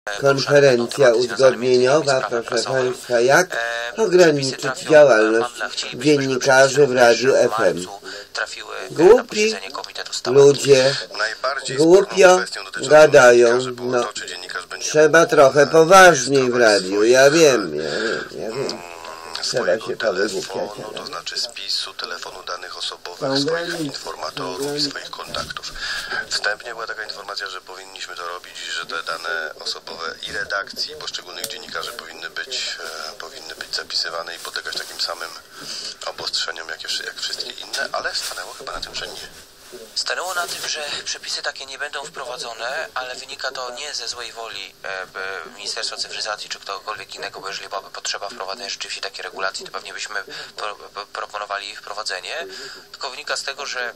Konferencja uzgodnieniowa, proszę Państwa, jak ograniczyć działalność dziennikarzy w Radiu FM. Głupi ludzie głupio gadają, no trzeba trochę poważniej w radiu, ja wiem. Trzeba się powygłupiać. To znaczy spisu telefonu danych osobowych swoich informatorów i swoich kontaktów. Wstępnie była taka informacja, że powinniśmy to robić, że te dane osobowe i redakcji poszczególnych dziennikarzy powinny być zapisywane i podlegać takim samym obostrzeniom jak wszystkie inne, ale stanęło chyba na tym, że nie. Stanęło na tym, że przepisy takie nie będą wprowadzone, ale wynika to nie ze złej woli Ministerstwa Cyfryzacji czy ktokolwiek innego, bo jeżeli byłaby potrzeba wprowadzenia rzeczywiście takiej regulacji, to pewnie byśmy proponowali ich wprowadzenie, tylko wynika z tego, że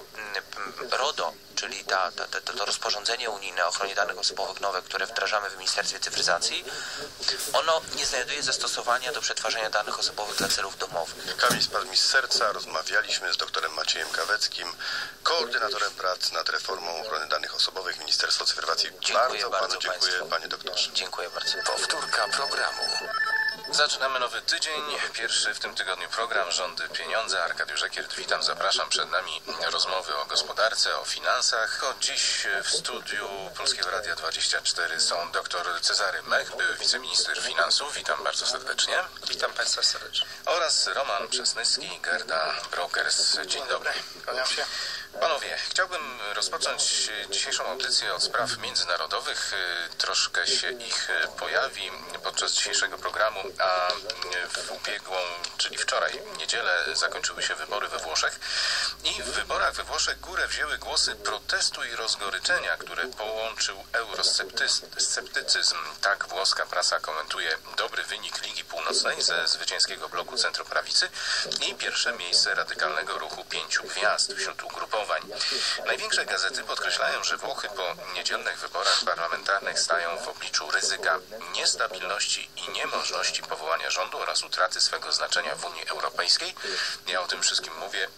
RODO, czyli to rozporządzenie unijne o ochronie danych osobowych nowe, które wdrażamy w Ministerstwie Cyfryzacji, ono nie znajduje zastosowania do przetwarzania danych osobowych dla celów domowych. Kamień spadł mi z serca, rozmawialiśmy z doktorem Maciejem Kaweckim, koordynatorem prac nad reformą ochrony danych osobowych Ministerstwa Cyfryzacji. Bardzo panu dziękuję, panie doktorze. Dziękuję bardzo. Powtórka programu. Zaczynamy nowy tydzień, pierwszy w tym tygodniu program Rządy Pieniądze. Arkadiusz Ekiert, witam, zapraszam. Przed nami rozmowy o gospodarce, o finansach. Dziś w studiu Polskiego Radia 24 są dr Cezary Mech, były wiceminister finansów. Witam bardzo serdecznie. Witam Państwa serdecznie. Oraz Roman Przesnycki, Gerda Brokers. Dzień dobry. Kłaniam się. Panowie, chciałbym rozpocząć dzisiejszą audycję od spraw międzynarodowych. Troszkę się ich pojawi podczas dzisiejszego programu, a w ubiegłą, czyli wczoraj, niedzielę, zakończyły się wybory we Włoszech i w wyborach we Włoszech górę wzięły głosy protestu i rozgoryczenia, które połączył eurosceptycyzm. Tak włoska prasa komentuje dobry wynik Ligi Północnej ze zwycięskiego bloku centroprawicy i pierwsze miejsce radykalnego ruchu 5 gwiazd wśród ugrupowań. Największe gazety podkreślają, że Włochy po niedzielnych wyborach parlamentarnych stają w obliczu ryzyka niestabilności i niemożności powołania rządu oraz utraty swego znaczenia w Unii Europejskiej. Ja o tym wszystkim mówię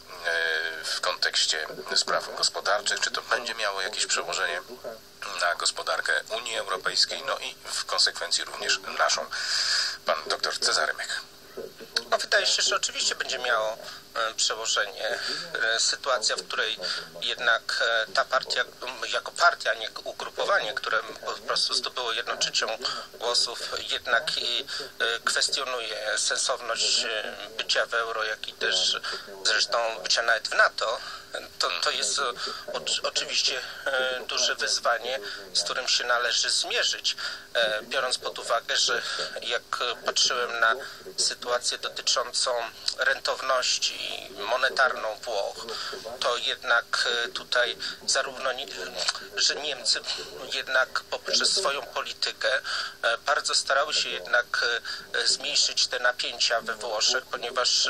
w kontekście spraw gospodarczych. Czy to będzie miało jakieś przełożenie na gospodarkę Unii Europejskiej, no i w konsekwencji również naszą. Pan dr Cezary Mech. No, wydaje się, że oczywiście będzie miało przełożenie. Sytuacja, w której jednak ta partia, jako partia, nie ugrupowanie, które po prostu zdobyło 1/3 głosów, jednak i kwestionuje sensowność bycia w euro, jak i też zresztą bycia nawet w NATO, to jest oczywiście duże wyzwanie, z którym się należy zmierzyć, biorąc pod uwagę, że jak patrzyłem na sytuację dotyczącą rentowności monetarną Włoch, to jednak tutaj zarówno, że Niemcy jednak poprzez swoją politykę bardzo starały się jednak zmniejszyć te napięcia we Włoszech, ponieważ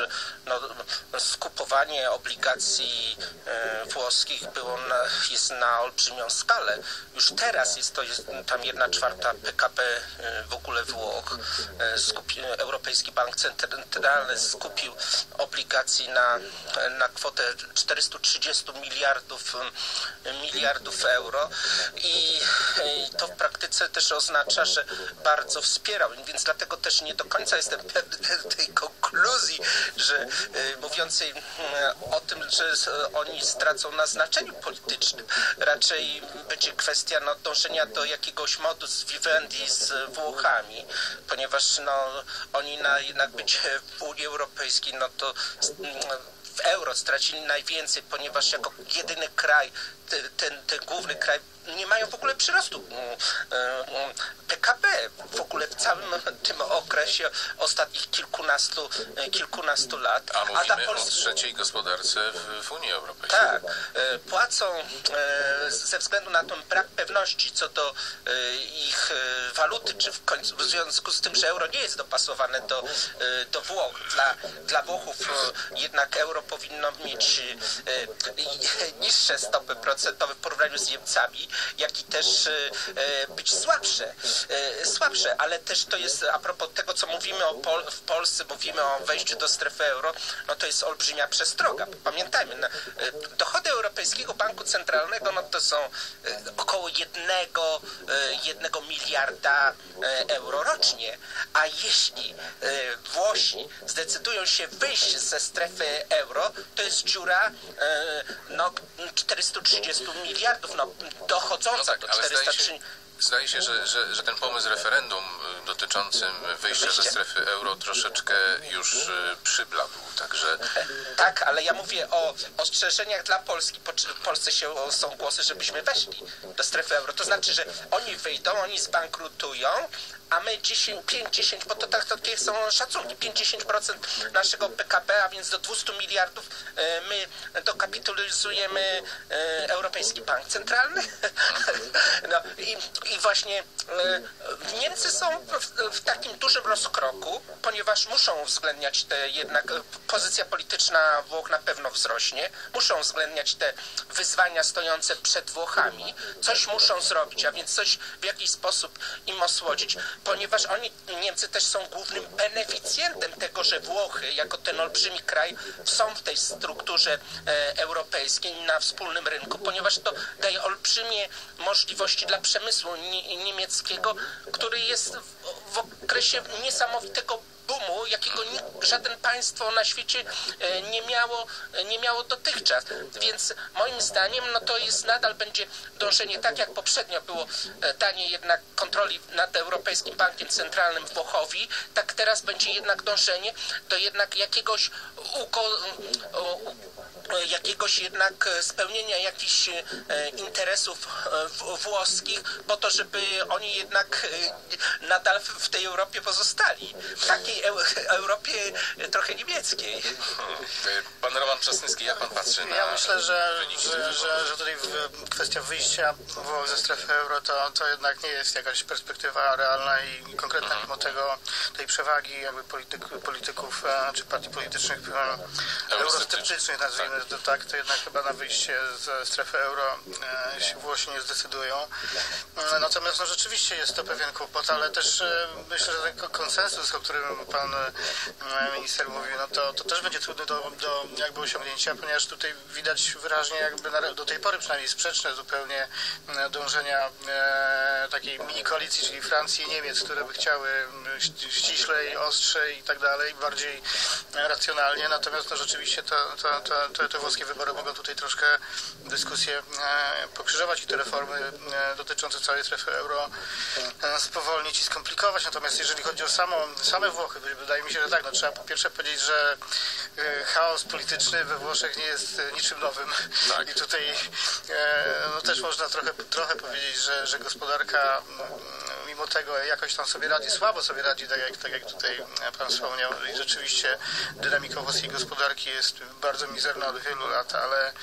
skupowanie obligacji włoskich jest na olbrzymią skalę. Już teraz jest tam 1/4 PKB w ogóle Włoch. Europejski Bank Centralny skupił obligacji na kwotę 430 miliardów euro i to w praktyce też oznacza, że bardzo wspierał, więc dlatego też nie do końca jestem pewny tej konkluzji, że mówiącej o tym, że oni stracą na znaczeniu politycznym. Raczej będzie kwestia dążenia do jakiegoś modus vivendi z Włochami, ponieważ oni na jednak bycie w Unii Europejskiej, to w euro stracili najwięcej, ponieważ jako jedyny kraj, ten główny kraj, nie mają w ogóle przyrostu PKB w ogóle w całym tym okresie ostatnich kilkunastu lat. A mówimy o trzeciej gospodarce w Unii Europejskiej. Tak. Płacą ze względu na ten brak pewności co do ich waluty, czy w związku z tym, że euro nie jest dopasowane do Włoch. Dla Włochów jednak euro powinno mieć niższe stopy procentowe w porównaniu z Niemcami, jak i też być słabsze, ale też to jest, a propos tego, co mówimy w Polsce, mówimy o wejściu do strefy euro, no to jest olbrzymia przestroga. Pamiętajmy, dochody Europejskiego Banku Centralnego, no to są około 1 miliarda euro rocznie, a jeśli Włosi zdecydują się wyjść ze strefy euro, to jest dziura 430 miliardów, dochodząca do 430. Zdaje się, że ten pomysł referendum dotyczącym wyjścia ze strefy euro troszeczkę już przybladł, także... Tak, ale ja mówię o ostrzeżeniach dla Polski. W Polsce są głosy, żebyśmy weszli do strefy euro. To znaczy, że oni wyjdą, oni zbankrutują, a my 5-10, bo to takie są szacunki, 5-10% naszego PKB, a więc do 200 miliardów my dokapitalizujemy Europejski Bank Centralny. No, i właśnie Niemcy są w takim dużym rozkroku, ponieważ muszą uwzględniać jednak pozycja polityczna Włoch na pewno wzrośnie, muszą uwzględniać te wyzwania stojące przed Włochami, coś muszą zrobić, a więc coś w jakiś sposób im osłodzić, ponieważ Niemcy też są głównym beneficjentem tego, że Włochy jako ten olbrzymi kraj są w tej strukturze europejskiej na wspólnym rynku, ponieważ to daje olbrzymie możliwości dla przemysłu niemieckiego, który jest w okresie niesamowitego boomu, jakiego żaden państwo na świecie nie miało dotychczas. Więc moim zdaniem to jest nadal będzie dążenie, tak jak poprzednio było danie jednak kontroli nad Europejskim Bankiem Centralnym Włochowi, tak teraz będzie jednak dążenie do jednak jakiegoś jednak spełnienia jakichś interesów włoskich po to, żeby oni jednak nadal w tej Europie pozostali. W takiej Europie trochę niemieckiej. Pan Roman Trzasnyski, jak pan patrzy na... Ja myślę, że tutaj kwestia wyjścia Włoch ze strefy euro to jednak nie jest jakaś perspektywa realna i konkretna mimo tego tej przewagi jakby polityków czy partii politycznych eurosceptycznych, nazwijmy to tak, to jednak chyba na wyjście ze strefy euro się Włosi nie zdecydują. Natomiast rzeczywiście jest to pewien kłopot, ale też myślę, że ten konsensus, o którym pan minister mówił, to też będzie trudny do jakby osiągnięcia, ponieważ tutaj widać wyraźnie jakby do tej pory przynajmniej sprzeczne zupełnie dążenia takiej mini koalicji, czyli Francji i Niemiec, które by chciały ściślej, ostrzej i tak dalej, bardziej racjonalnie, natomiast rzeczywiście te włoskie wybory mogą tutaj troszkę dyskusję pokrzyżować i te reformy dotyczące całej strefy euro spowolnić i skomplikować. Natomiast jeżeli chodzi o same Włochy, wydaje mi się, że tak, trzeba po pierwsze powiedzieć, że chaos polityczny we Włoszech nie jest niczym nowym. Tak. I tutaj też można trochę powiedzieć, że gospodarka mimo tego jakoś tam sobie radzi, słabo sobie radzi, tak jak tutaj pan wspomniał, i rzeczywiście dynamika włoskiej gospodarki jest bardzo mizerna od wielu lat, ale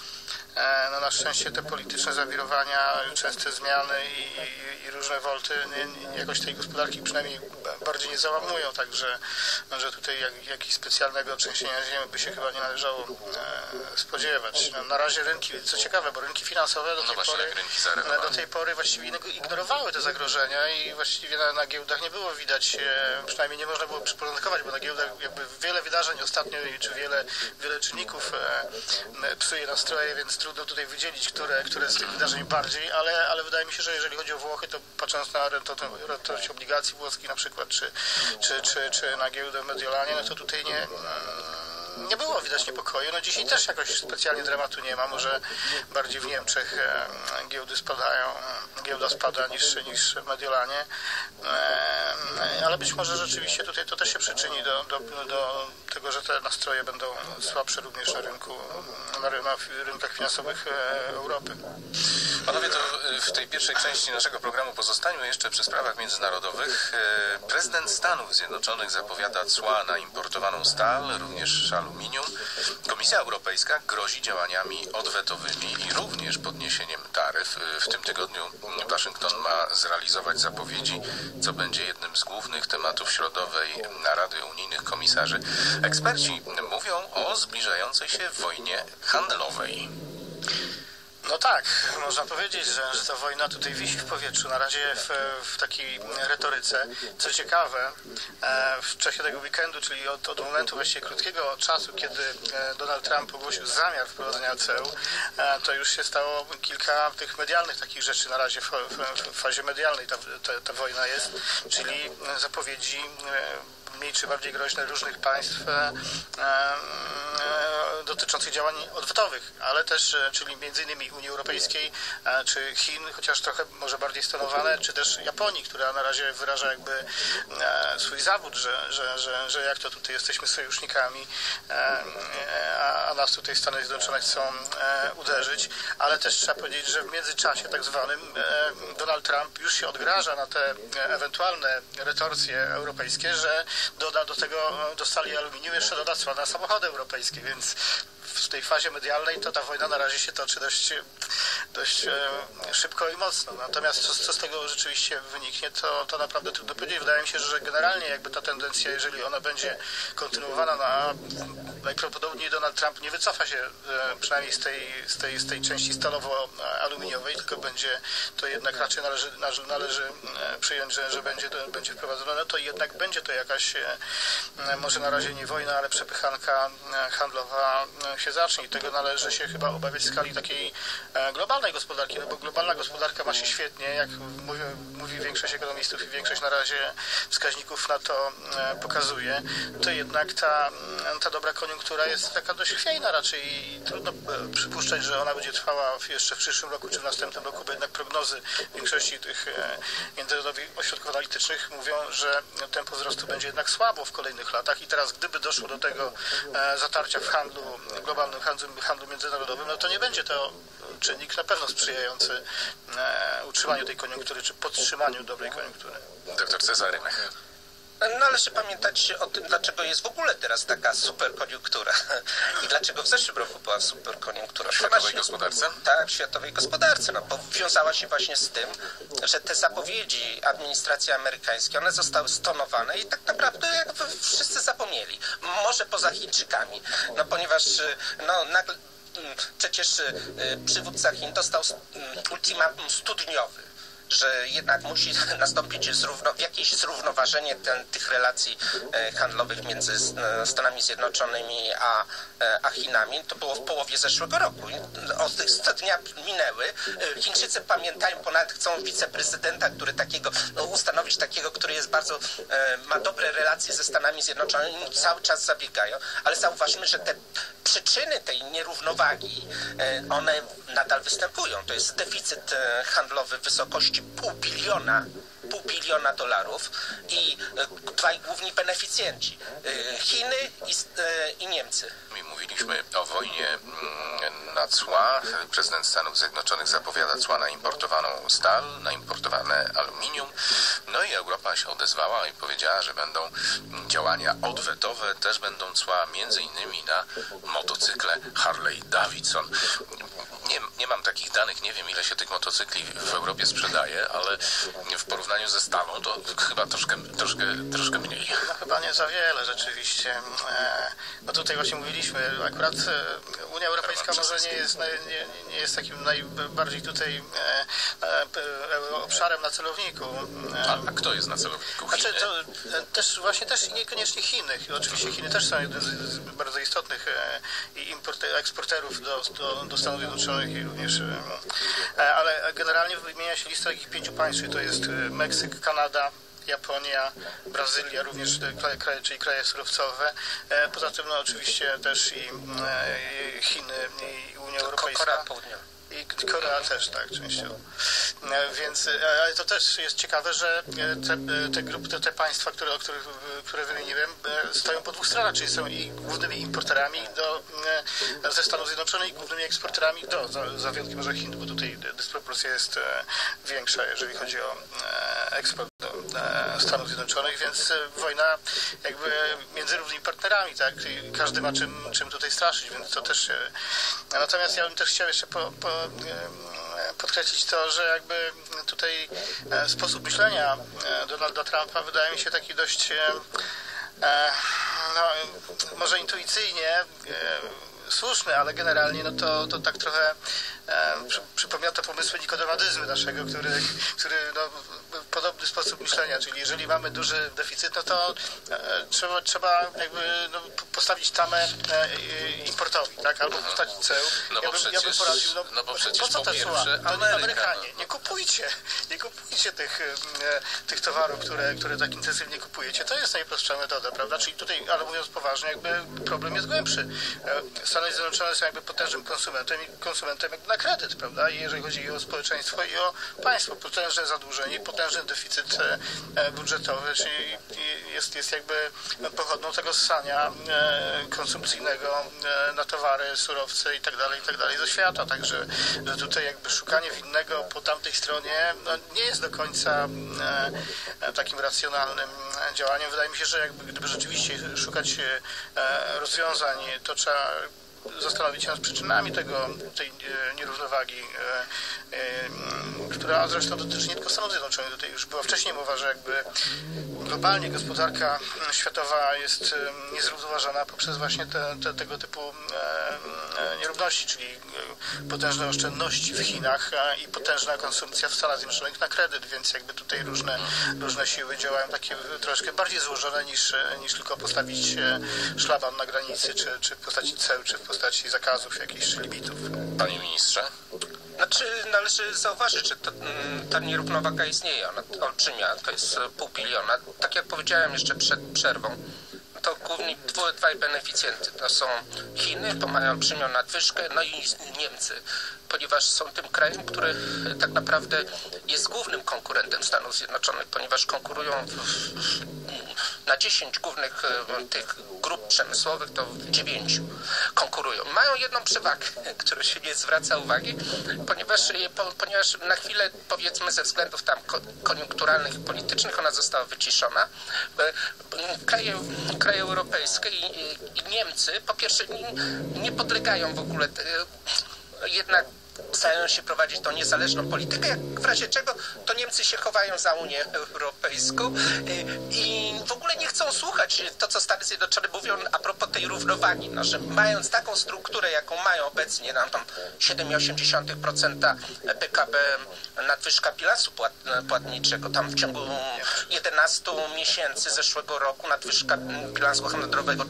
na szczęście te polityczne zawirowania, częste zmiany i różne wolty jakoś tej gospodarki przynajmniej bardziej nie załamują, także że tutaj jakiegoś specjalnego trzęsienia ziemi by się chyba nie należało spodziewać. Na razie rynki, co ciekawe, bo rynki finansowe do tej pory właściwie ignorowały te zagrożenia i właściwie na giełdach nie było widać, przynajmniej nie można było przyporządkować, bo na giełdach jakby wiele wydarzeń ostatnio, czy wiele czynników psuje nastroje, więc trudno tutaj wydzielić, które z tych wydarzeń bardziej, ale wydaje mi się, że jeżeli chodzi o Włochy, to patrząc na rentowność obligacji włoskich na przykład, czy na giełdę w Mediolanie, to tutaj nie było widać niepokoju. Dzisiaj też jakoś specjalnie dramatu nie ma. Może bardziej w Niemczech giełdy spadają, giełda spada niż w Mediolanie. Ale być może rzeczywiście tutaj to też się przyczyni do tego, że te nastroje będą słabsze również na rynkach finansowych Europy. Panowie, to w tej pierwszej części naszego programu pozostańmy jeszcze przy sprawach międzynarodowych. Prezydent Stanów Zjednoczonych zapowiada cła na importowaną stal, również aluminium. Komisja Europejska grozi działaniami odwetowymi i również podniesieniem taryf. W tym tygodniu Waszyngton ma zrealizować zapowiedzi, co będzie jednym z głównych tematów środowej narady unijnych komisarzy. Eksperci mówią o zbliżającej się wojnie handlowej. No tak, można powiedzieć, że ta wojna tutaj wisi w powietrzu, na razie w takiej retoryce. Co ciekawe, w czasie tego weekendu, czyli od momentu właściwie krótkiego czasu, kiedy Donald Trump ogłosił zamiar wprowadzenia ceł, to już się stało kilka tych medialnych takich rzeczy. Na razie w fazie medialnej ta wojna jest, czyli zapowiedzi mniej czy bardziej groźne różnych państw dotyczących działań odwetowych, ale też, czyli między innymi Unii Europejskiej, czy Chin, chociaż trochę może bardziej stonowane, czy też Japonii, która na razie wyraża jakby swój zawód, że jak to tutaj jesteśmy sojusznikami, a nas tutaj Stany Zjednoczone chcą uderzyć, ale też trzeba powiedzieć, że w międzyczasie tak zwanym Donald Trump już się odgraża na te ewentualne retorsje europejskie, że doda do tego, do stali aluminium jeszcze doda cła na samochody europejskie, więc w tej fazie medialnej to ta wojna na razie się toczy dość szybko i mocno. Natomiast co z tego rzeczywiście wyniknie, to naprawdę trudno powiedzieć. Wydaje mi się, że generalnie jakby ta tendencja, jeżeli ona będzie kontynuowana, najprawdopodobniej Donald Trump nie wycofa się przynajmniej z tej części stalowo-aluminiowej, tylko będzie to jednak raczej należy przyjąć, że będzie wprowadzone, no to jednak będzie to jakaś, może na razie nie wojna, ale przepychanka handlowa się zacznie i tego należy się chyba obawiać w skali takiej globalnej gospodarki, no bo globalna gospodarka ma się świetnie, jak mówi większość ekonomistów i większość na razie wskaźników na to pokazuje, to jednak ta dobra koniunktura jest taka dość chwiejna raczej i trudno przypuszczać, że ona będzie trwała jeszcze w przyszłym roku czy w następnym roku, bo jednak prognozy większości tych międzynarodowych ośrodków analitycznych mówią, że tempo wzrostu będzie jednak słabo w kolejnych latach i teraz gdyby doszło do tego zatarcia w handlu, globalnym handlu międzynarodowym, no to nie będzie to czynnik na pewno sprzyjający utrzymaniu tej koniunktury czy podtrzymaniu dobrej koniunktury. Doktor Cezary Mech. Należy pamiętać o tym, dlaczego jest w ogóle teraz taka superkoniunktura i dlaczego w zeszłym roku była superkoniunktura. W światowej gospodarce? Tak, w światowej gospodarce, no bo wiązała się właśnie z tym, że te zapowiedzi administracji amerykańskiej, one zostały stonowane i tak naprawdę jakby wszyscy zapomnieli. Może poza Chińczykami, no ponieważ no nagle przecież przywódca Chin dostał ultimatum studniowy, że jednak musi nastąpić jakieś zrównoważenie tych relacji handlowych między Stanami Zjednoczonymi a Chinami. To było w połowie zeszłego roku. Od tych 100 dni minęły. Chińczycy pamiętają, ponadto chcą wiceprezydenta, który ustanowić takiego, który jest bardzo, ma dobre relacje ze Stanami Zjednoczonymi, cały czas zabiegają, ale zauważmy, że te przyczyny tej nierównowagi, one nadal występują. To jest deficyt handlowy w wysokości pół biliona dolarów i dwaj główni beneficjenci, Chiny i Niemcy. My mówiliśmy o wojnie na cła. Prezydent Stanów Zjednoczonych zapowiada cła na importowaną stal, na importowane aluminium. No i Europa się odezwała i powiedziała, że będą działania odwetowe, też będą cła między innymi na motocykle Harley Davidson. Nie mam takich danych, nie wiem ile się tych motocykli w Europie sprzedaje, ale w porównaniu ze stalą to chyba troszkę mniej. No, chyba nie za wiele rzeczywiście. No tutaj właśnie mówiliśmy, akurat Unia Europejska może nie jest takim najbardziej tutaj obszarem na celowniku. A kto jest na celowniku? Znaczy, to też niekoniecznie Chiny. Oczywiście Chiny też są jednym z bardzo istotnych eksporterów do Stanów Zjednoczonych i również, ale generalnie wymienia się lista takich 5 państw, czyli to jest Meksyk, Kanada, Japonia, Brazylia, również czyli kraje surowcowe. Poza tym no, oczywiście też i Chiny i Unia Europejska. Korea Południowa. I Korea też, tak, częściowo. Więc, ale to też jest ciekawe, że te grupy, te państwa, które wymieniłem, stoją po dwóch stronach, czyli są i głównymi importerami ze Stanów Zjednoczonych i głównymi eksporterami za wyjątkiem może Chin, bo tutaj dysproporcja jest większa, jeżeli chodzi o eksport do Stanów Zjednoczonych, więc wojna jakby między równymi partnerami, tak, i każdy ma czym tutaj straszyć, więc to też natomiast ja bym też chciał jeszcze podkreślić to, że jakby tutaj sposób myślenia Donalda Trumpa wydaje mi się taki dość może intuicyjnie słuszny, ale generalnie no to tak trochę przypomina to pomysły nikodemadyzmy naszego, który no, w podobny sposób myślenia, czyli jeżeli mamy duży deficyt, no to trzeba jakby no, postawić tamę importowi, tak? Albo postawić ceł. Ja bym poradził, po co te cła? Amerykanie, nie kupujcie tych towarów, które tak intensywnie kupujecie. To jest najprostsza metoda, prawda? Czyli tutaj, ale mówiąc poważnie, jakby problem jest głębszy. Stany Zjednoczone są jakby potężnym konsumentem jakby na kredyt, prawda? I jeżeli chodzi o społeczeństwo i o państwo, potężne zadłużenie, potężny deficyt budżetowy, czyli jest jakby pochodną tego ssania konsumpcyjnego na towary, surowce i tak dalej ze świata. Także że tutaj jakby szukanie winnego po tamtej stronie no, nie jest do końca takim racjonalnym działaniem. Wydaje mi się, że jakby gdyby rzeczywiście szukać rozwiązań, to trzeba zastanowić się nad przyczynami tej nierównowagi, która zresztą dotyczy nie tylko Stanów Zjednoczonych. Tutaj już była wcześniej mowa, że jakby globalnie gospodarka światowa jest niezrównoważona poprzez właśnie tego typu nierówności, czyli potężne oszczędności w Chinach i potężna konsumpcja w Stanach Zjednoczonych na kredyt, więc jakby tutaj różne siły działają takie troszkę bardziej złożone niż tylko postawić szlaban na granicy, czy w postaci ceł, czy w postaci zakazów jakichś, czy limitów. Panie ministrze? Znaczy należy zauważyć, że ta nierównowaga istnieje, ona olbrzymia, to jest 0,5 biliona. Tak jak powiedziałem jeszcze przed przerwą, to główni dwaj beneficjenty to są Chiny, to mają olbrzymią nadwyżkę, no i Niemcy, ponieważ są tym krajem, który tak naprawdę jest głównym konkurentem Stanów Zjednoczonych, ponieważ konkurują na 10 głównych tych grup przemysłowych, to w 9 konkurują. Mają jedną przewagę, którą się nie zwraca uwagi, ponieważ na chwilę, powiedzmy, ze względów tam koniunkturalnych i politycznych ona została wyciszona. Kraje europejskie i Niemcy po pierwsze nie podlegają w ogóle, jednak starają się prowadzić tą niezależną politykę, jak w razie czego to Niemcy się chowają za Unię Europejską i w ogóle nie chcą słuchać to, co Stany Zjednoczone mówią a propos tej równowagi, no, że mając taką strukturę, jaką mają obecnie, tam 7,8% PKB nadwyżka bilansu płatniczego, tam w ciągu 11 miesięcy zeszłego roku nadwyżka bilansu handlowego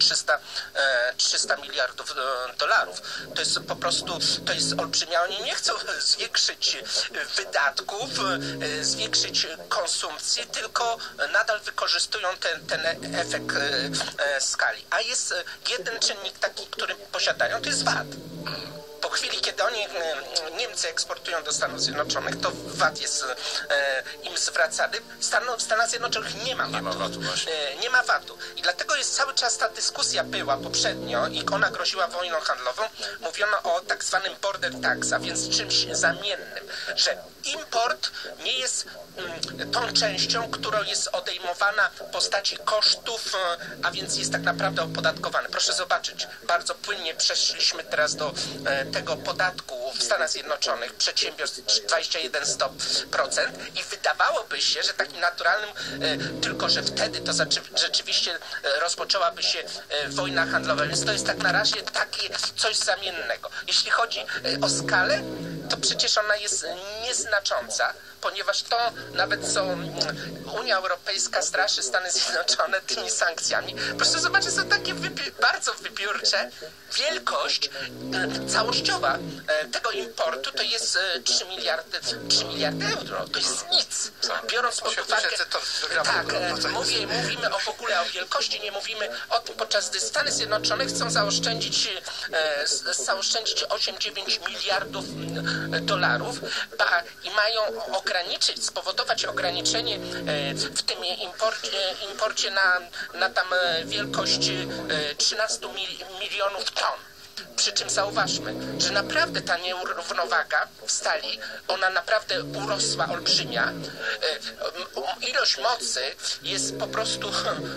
300 miliardów dolarów. To jest po prostu, to jest olbrzymia. Oni nie chcą zwiększyć wydatków, zwiększyć konsumpcji, tylko nadal wykorzystują ten efekt skali. A jest jeden czynnik taki, który posiadają, to jest VAT. Po chwili, kiedy Niemcy eksportują do Stanów Zjednoczonych, to VAT jest im zwracany. W Stanach Zjednoczonych nie ma VAT-u. Nie ma VAT-u. I dlatego jest cały czas ta dyskusja była poprzednio i ona groziła wojną handlową. Mówiono o tak zwanym border tax, a więc czymś zamiennym, że import nie jest tą częścią, którą jest odejmowana w postaci kosztów, a więc jest tak naprawdę opodatkowany. Proszę zobaczyć, bardzo płynnie przeszliśmy teraz do tego podatku w Stanach Zjednoczonych przedsiębiorstw 21% i wydawałoby się, że takim naturalnym, tylko że wtedy to rzeczywiście rozpoczęłaby się wojna handlowa, więc to jest tak na razie takie coś zamiennego. Jeśli chodzi o skalę, to przecież ona jest nieznacząca, ponieważ to nawet co Unia Europejska straszy Stany Zjednoczone tymi sankcjami. Proszę zobaczyć, są takie bardzo wybiórcze. Wielkość całościowa tego importu to jest 3 miliardy euro. To jest nic. Biorąc pod uwagę... Tak, mówimy w ogóle o wielkości, nie mówimy o tym, podczas gdy Stany Zjednoczone chcą zaoszczędzić 8-9 miliardów dolarów i mają spowodować ograniczenie w tym imporcie na tam wielkość 13 milionów ton. Przy czym zauważmy, że naprawdę ta nierównowaga w stali, ona naprawdę urosła olbrzymia. Ilość mocy jest po prostu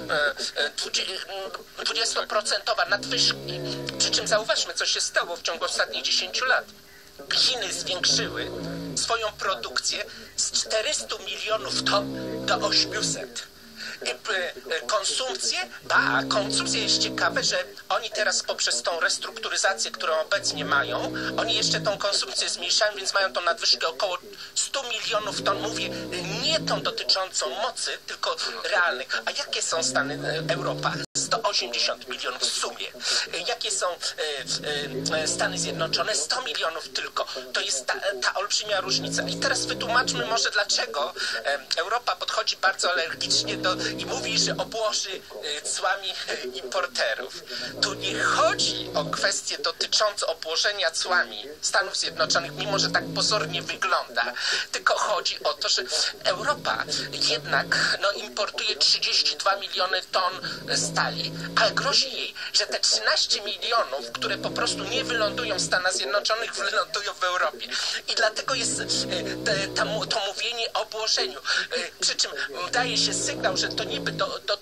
20% nadwyżki. Przy czym zauważmy, co się stało w ciągu ostatnich 10 lat. Chiny zwiększyły swoją produkcję z 400 milionów ton do 800. konsumpcję, a konsumpcja jest ciekawe, że oni teraz poprzez tą restrukturyzację, którą obecnie mają, oni jeszcze tą konsumpcję zmniejszają, więc mają tą nadwyżkę około 100 milionów ton. Mówię, nie tą dotyczącą mocy, tylko realnych. A jakie są Stany Europa? 180 milionów w sumie. Jakie są Stany Zjednoczone? 100 milionów tylko. To jest ta olbrzymia różnica. I teraz wytłumaczmy może, dlaczego Europa podchodzi bardzo alergicznie i mówi, że obłoży cłami importerów. Tu nie chodzi o kwestię dotyczącą obłożenia cłami Stanów Zjednoczonych, mimo że tak pozornie wygląda, tylko chodzi o to, że Europa jednak importuje 32 miliony ton stali, ale grozi jej, że te 13 milionów, które po prostu nie wylądują w Stanach Zjednoczonych, wylądują w Europie. I dlatego jest to mówienie o obłożeniu. Przy czym daje się sygnał, że to niby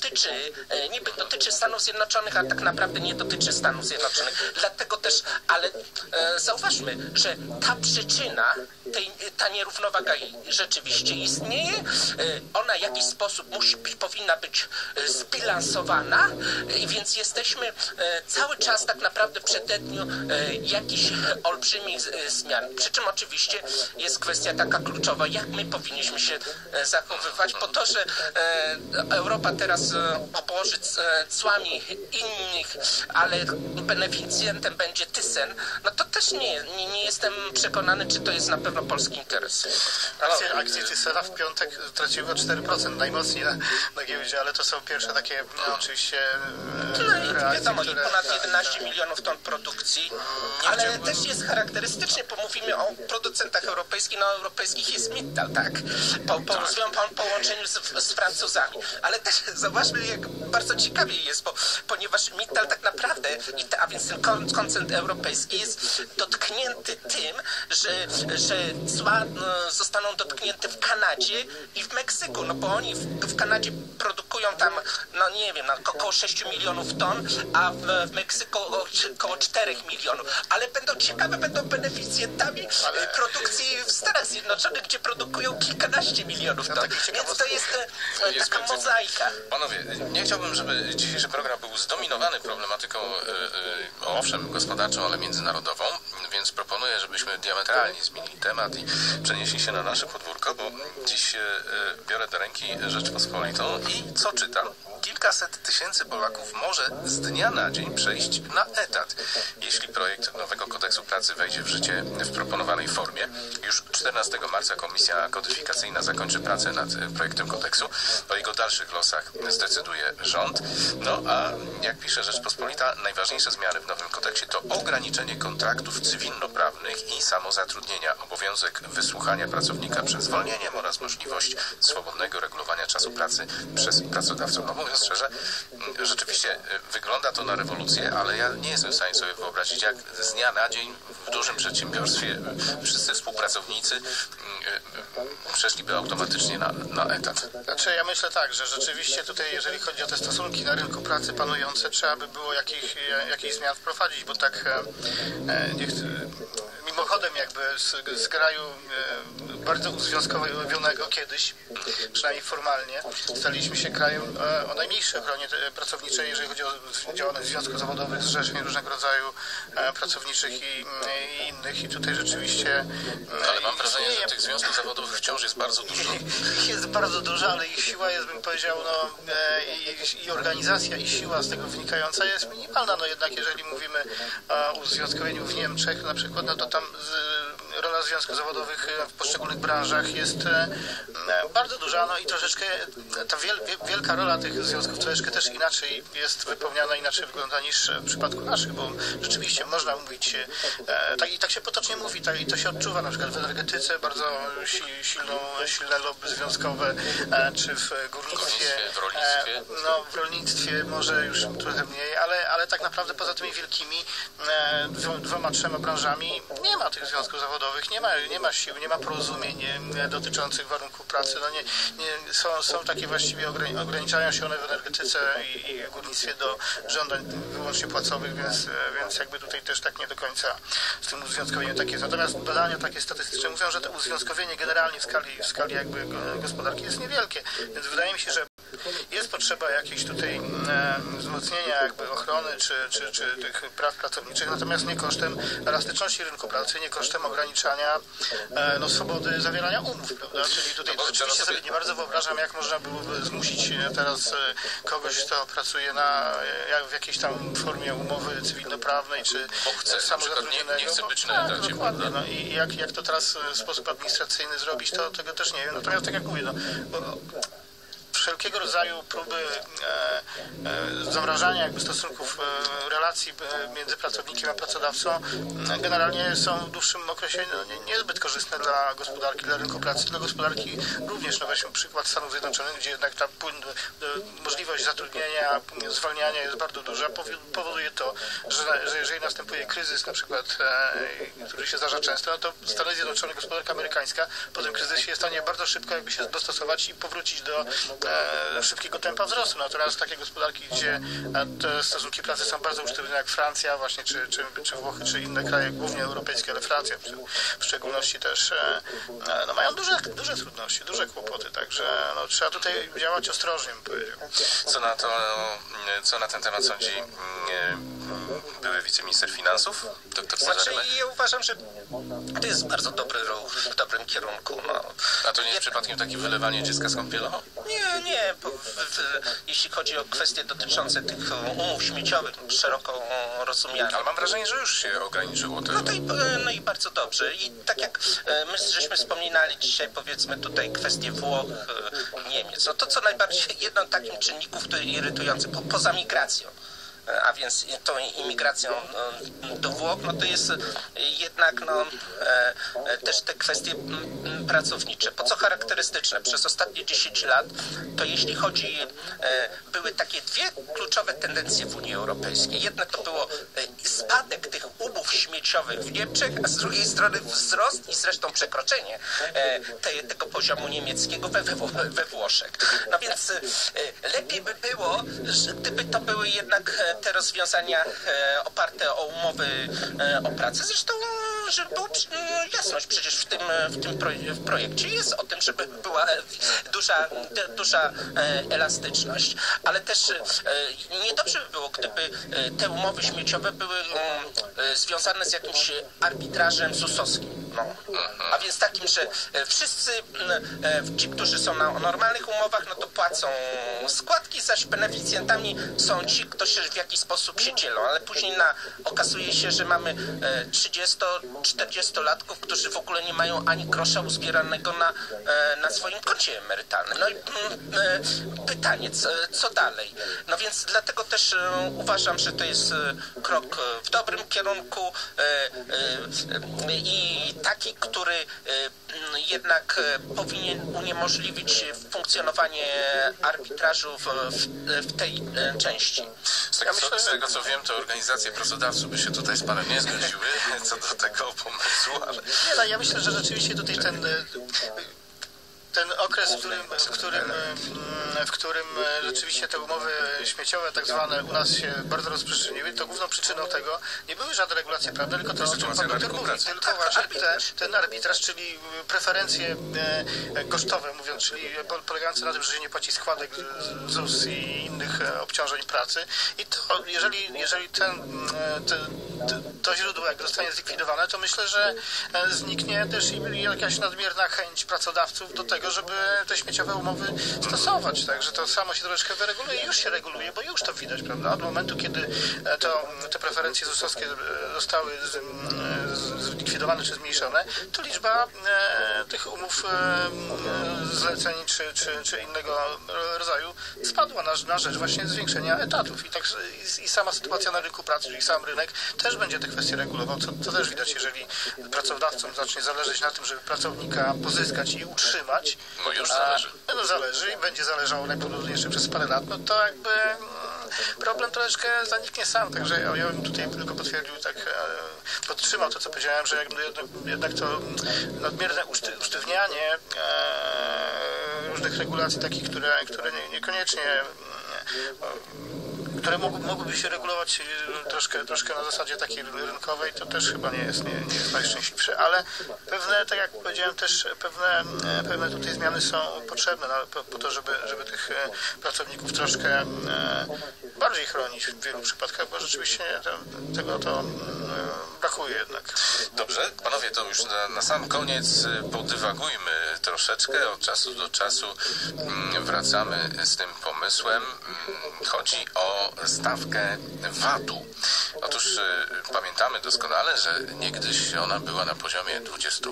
dotyczy Stanów Zjednoczonych, a tak naprawdę nie dotyczy Stanów Zjednoczonych. Dlatego też, ale zauważmy, że ta przyczyna, ta nierównowaga rzeczywiście istnieje. Ona w jakiś sposób powinna być zbilansowana, i więc jesteśmy cały czas tak naprawdę w przededniu jakichś olbrzymich zmian. Przy czym oczywiście jest kwestia taka kluczowa, jak my powinniśmy się zachowywać po to, że Europa teraz obłoży cłami innych, ale beneficjentem będzie Thyssen, no to też nie jestem przekonany, czy to jest na pewno polski interes. Akcje Thysena w piątek traciły o 4%, najmocniej na giełdzie, ale to są pierwsze takie oczywiście reakcje, wiadomo, i ponad 11 milionów ton produkcji, ale też jest charakterystycznie, bo mówimy o producentach europejskich, europejskich jest Mittal, tak? Po połączeniu z Francuzami. Ale też zauważmy, jak bardzo ciekawie jest, ponieważ Mittal tak naprawdę, a więc ten koncern europejski jest dotknięty tym, że cła zostaną dotknięte w Kanadzie i w Meksyku, bo oni w Kanadzie produkują tam, nie wiem, około 6 milionów ton, a w Meksyku około 4 milionów. Ale będą beneficjentami produkcji w Stanach Zjednoczonych, gdzie produkują kilkanaście milionów ton. Więc to jest taka mozaika. Panowie, nie chciałbym, żeby dzisiejszy program był zdominowany problematyką, owszem, gospodarczą, ale międzynarodową, więc proponuję, żebyśmy diametralnie zmienili temat i przenieśli się na nasze podwórko, bo dziś biorę do ręki Rzeczpospolitą i co czytam? Kilkaset tysięcy Polaków może z dnia na dzień przejść na etat, jeśli projekt nowego kodeksu pracy wejdzie w życie w proponowanej formie. Już 14 marca Komisja Kodyfikacyjna zakończy pracę nad projektem kodeksu. O jego dalszych losach zdecyduje rząd. A jak pisze Rzeczpospolita, najważniejsze zmiany w nowym kodeksie to ograniczenie kontraktów cywilnoprawnych i samozatrudnienia, obowiązek wysłuchania pracownika przed zwolnieniem oraz możliwość swobodnego regulowania czasu pracy przez pracodawcę. Mówiąc szczerze, rzeczywiście wygląda to na rewolucję, ale ja nie jestem w stanie sobie wyobrazić, jak z dnia na dzień w dużym przedsiębiorstwie wszyscy współpracownicy przeszliby automatycznie na etat. Znaczy, ja myślę tak, że rzeczywiście tutaj, jeżeli chodzi o te stosunki na rynku pracy panujące, trzeba by było jakichś zmian wprowadzić, bo tak mimochodem jakby z kraju bardzo uzwiązkowionego kiedyś, przynajmniej formalnie, staliśmy się krajem o najmniejszej ochronie pracowniczej, jeżeli chodzi o działalność związków zawodowych, zrzeszeń różnego rodzaju pracowniczych i innych. I tutaj rzeczywiście... Ale mam wrażenie, że tych związków zawodowych wciąż jest bardzo dużo. Ich jest bardzo dużo, ale ich siła jest, bym powiedział, i organizacja, i siła z tego wynikająca jest minimalna. Jednak jeżeli mówimy o uzwiązkowieniu w Niemczech na przykład, to tam rola związków zawodowych w poszczególnych branżach jest bardzo duża, i troszeczkę ta wielka rola tych związków troszeczkę też inaczej jest wypełniana, inaczej wygląda niż w przypadku naszych, bo rzeczywiście można mówić, i tak się potocznie mówi, i to się odczuwa na przykład w energetyce, bardzo silne lobby związkowe, czy w górnictwie, w rolnictwie może już trochę mniej, ale tak naprawdę poza tymi wielkimi 2-3 branżami nie ma tych związków zawodowych, nie ma sił, nie ma porozumień dotyczących warunków pracy. Są takie właściwie, ograniczają się one w energetyce i w górnictwie do żądań wyłącznie płacowych, więc jakby tutaj też tak nie do końca z tym uzwiązkowieniem tak jest. Natomiast badania takie statystyczne mówią, że to uzwiązkowienie generalnie w skali jakby gospodarki jest niewielkie, więc wydaje mi się, że jest potrzeba jakiejś tutaj wzmocnienia jakby ochrony czy tych praw pracowniczych, natomiast nie kosztem elastyczności rynku pracy, nie kosztem ograniczania swobody zawierania umów, prawda? Czyli tutaj rzeczywiście sobie nie bardzo wyobrażam, jak można byłoby zmusić teraz kogoś, kto pracuje w jakiejś tam formie umowy cywilnoprawnej, czy nie chce być na etacie. Dokładnie. No i jak to teraz w sposób administracyjny zrobić, to tego też nie wiem. Natomiast tak jak mówię, wszelkiego rodzaju próby zamrażania jakby stosunków, relacji między pracownikiem a pracodawcą generalnie są w dłuższym okresie niezbyt korzystne dla gospodarki, dla rynku pracy, dla gospodarki również. Weźmy przykład Stanów Zjednoczonych, gdzie jednak ta możliwość zatrudnienia, zwalniania jest bardzo duża. Powoduje to, że jeżeli następuje kryzys, na przykład, który się zdarza często, no to Stany Zjednoczone, gospodarka amerykańska po tym kryzysie jest w stanie bardzo szybko jakby się dostosować i powrócić do szybkiego tempa wzrostu. Natomiast takie gospodarki, gdzie te stosunki pracy są bardzo usztywne, jak Francja właśnie, czy Włochy, czy inne kraje, głównie europejskie, ale Francja w szczególności też, mają duże trudności, duże kłopoty, także trzeba tutaj działać ostrożnie, bym powiedział. Co na ten temat sądzi były wiceminister finansów, dr Cezary Lech? Ja uważam, że to jest bardzo dobry ruch w dobrym kierunku. A to nie jest przypadkiem takie wylewanie dziecka z kąpielą? Nie. Jeśli chodzi o kwestie dotyczące tych umów śmieciowych, szeroko rozumianych. Ale mam wrażenie, że już się ograniczyło to. No i bardzo dobrze. I tak jak my żeśmy wspominali dzisiaj, powiedzmy tutaj kwestie Włoch, Niemiec. No to co najbardziej jedną takim czynników, który irytujący poza migracją, a więc tą imigracją do Włoch, to jest jednak też te kwestie pracownicze. Po co charakterystyczne? Przez ostatnie 10 lat to jeśli chodzi, były takie dwie kluczowe tendencje w Unii Europejskiej. Jedne to było spadek tych umów śmieciowych w Niemczech, a z drugiej strony wzrost i zresztą przekroczenie tego poziomu niemieckiego we Włoszech. No więc lepiej by było, gdyby to były jednak te rozwiązania oparte o umowy o pracę. Zresztą, żeby była jasność, przecież w tym projekcie jest o tym, żeby była duża elastyczność, ale też niedobrze by było, gdyby te umowy śmieciowe były związane z jakimś arbitrażem ZUS-owskim. A więc takim, że wszyscy ci, którzy są na normalnych umowach, to płacą składki, zaś beneficjentami są ci, którzy w jakiś sposób się dzielą, ale później okazuje się, że mamy 30-40-latków, którzy w ogóle nie mają ani grosza uzbieranego na swoim koncie emerytalnym. No i pytanie, co dalej? No więc dlatego też uważam, że to jest krok w dobrym kierunku i taki, który jednak powinien uniemożliwić funkcjonowanie arbitrażu w tej części. Z tego co wiem, to organizacje pracodawców by się tutaj z panem nie zgodziły co do tego pomysłu, ale... Ja myślę, że rzeczywiście tutaj ten okres, w którym rzeczywiście te umowy śmieciowe tak zwane u nas się bardzo rozprzestrzeniły, to główną przyczyną tego nie były żadne regulacje prawne, tylko to, o czym pan doktor mówi, tylko właśnie ten arbitraż, czyli preferencje kosztowe, mówiąc, czyli polegające na tym, że się nie płaci składek ZUS i innych obciążeń pracy. I to, jeżeli to źródło jak zostanie zlikwidowane, to myślę, że zniknie też i jakaś nadmierna chęć pracodawców do tego, żeby te śmieciowe umowy stosować. Także to samo się troszeczkę wyreguluje i już się reguluje, bo już to widać, prawda? Od momentu, kiedy te preferencje ZUS-owskie zostały zlikwidowane czy zmniejszone, to liczba tych umów zleceń czy innego rodzaju spadła na rzecz właśnie zwiększenia etatów. I sama sytuacja na rynku pracy, czyli sam rynek też będzie te kwestie regulował, co też widać, jeżeli pracodawcom zacznie zależeć na tym, żeby pracownika pozyskać i utrzymać. No już zależy. Zależy i będzie zależało najprawdopodobniej jeszcze przez parę lat, to jakby problem troszeczkę zaniknie sam. Także ja bym tutaj tylko potwierdził, podtrzymał to, co powiedziałem, że jednak to nadmierne usztywnianie różnych regulacji takich, które niekoniecznie które mogłyby się regulować troszkę na zasadzie takiej rynkowej, to też chyba nie jest najszczęśliwsze, ale pewne, tak jak powiedziałem, też pewne tutaj zmiany są potrzebne po to, żeby tych pracowników troszkę bardziej chronić w wielu przypadkach, bo rzeczywiście tego to brakuje jednak. Dobrze, panowie, to już na sam koniec podywagujmy troszeczkę, od czasu do czasu wracamy z tym pomysłem. Chodzi o stawkę VAT-u. Otóż pamiętamy doskonale, że niegdyś ona była na poziomie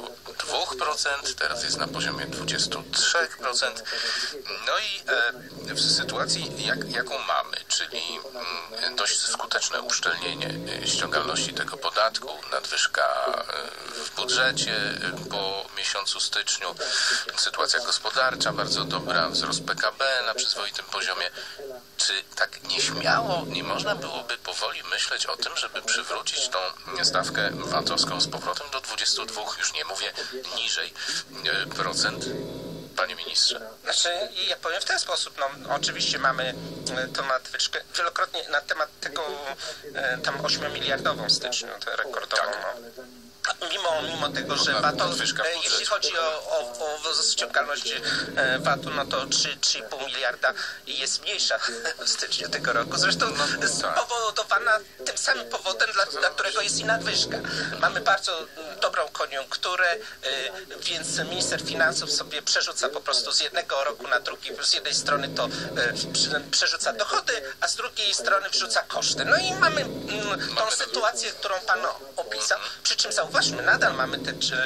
22%, teraz jest na poziomie 23%. No i w sytuacji, jaką mamy, czyli dość skuteczne uszczelnienie ściągalności tego podatku, nadwyżka w budżecie po miesiącu styczniu, sytuacja gospodarcza bardzo dobra, wzrost PKB na przyzwoitym poziomie. Czy tak nieśmiało nie można byłoby powoli myśleć o tym, żeby przywrócić tą stawkę VAT-owską z powrotem do 22, już nie mówię niżej, procent? Panie ministrze. Znaczy, ja powiem w ten sposób, no oczywiście mamy tą nadwyżkę, wielokrotnie na temat tego tam 8-miliardową w styczniu, to rekordową. Tak. No. Mimo tego, że VAT, jeśli chodzi o ściągalność VAT-u, no to 3,5 miliarda jest mniejsza w styczniu tego roku. Zresztą spowodowana tym samym powodem, dla którego jest i nadwyżka. Mamy bardzo dobrą koniunkturę, więc minister finansów sobie przerzuca po prostu z jednego roku na drugi. Z jednej strony to przerzuca dochody, a z drugiej strony wrzuca koszty. No i mamy tą sytuację, którą pan opisał, przy czym zauważmy, nadal mamy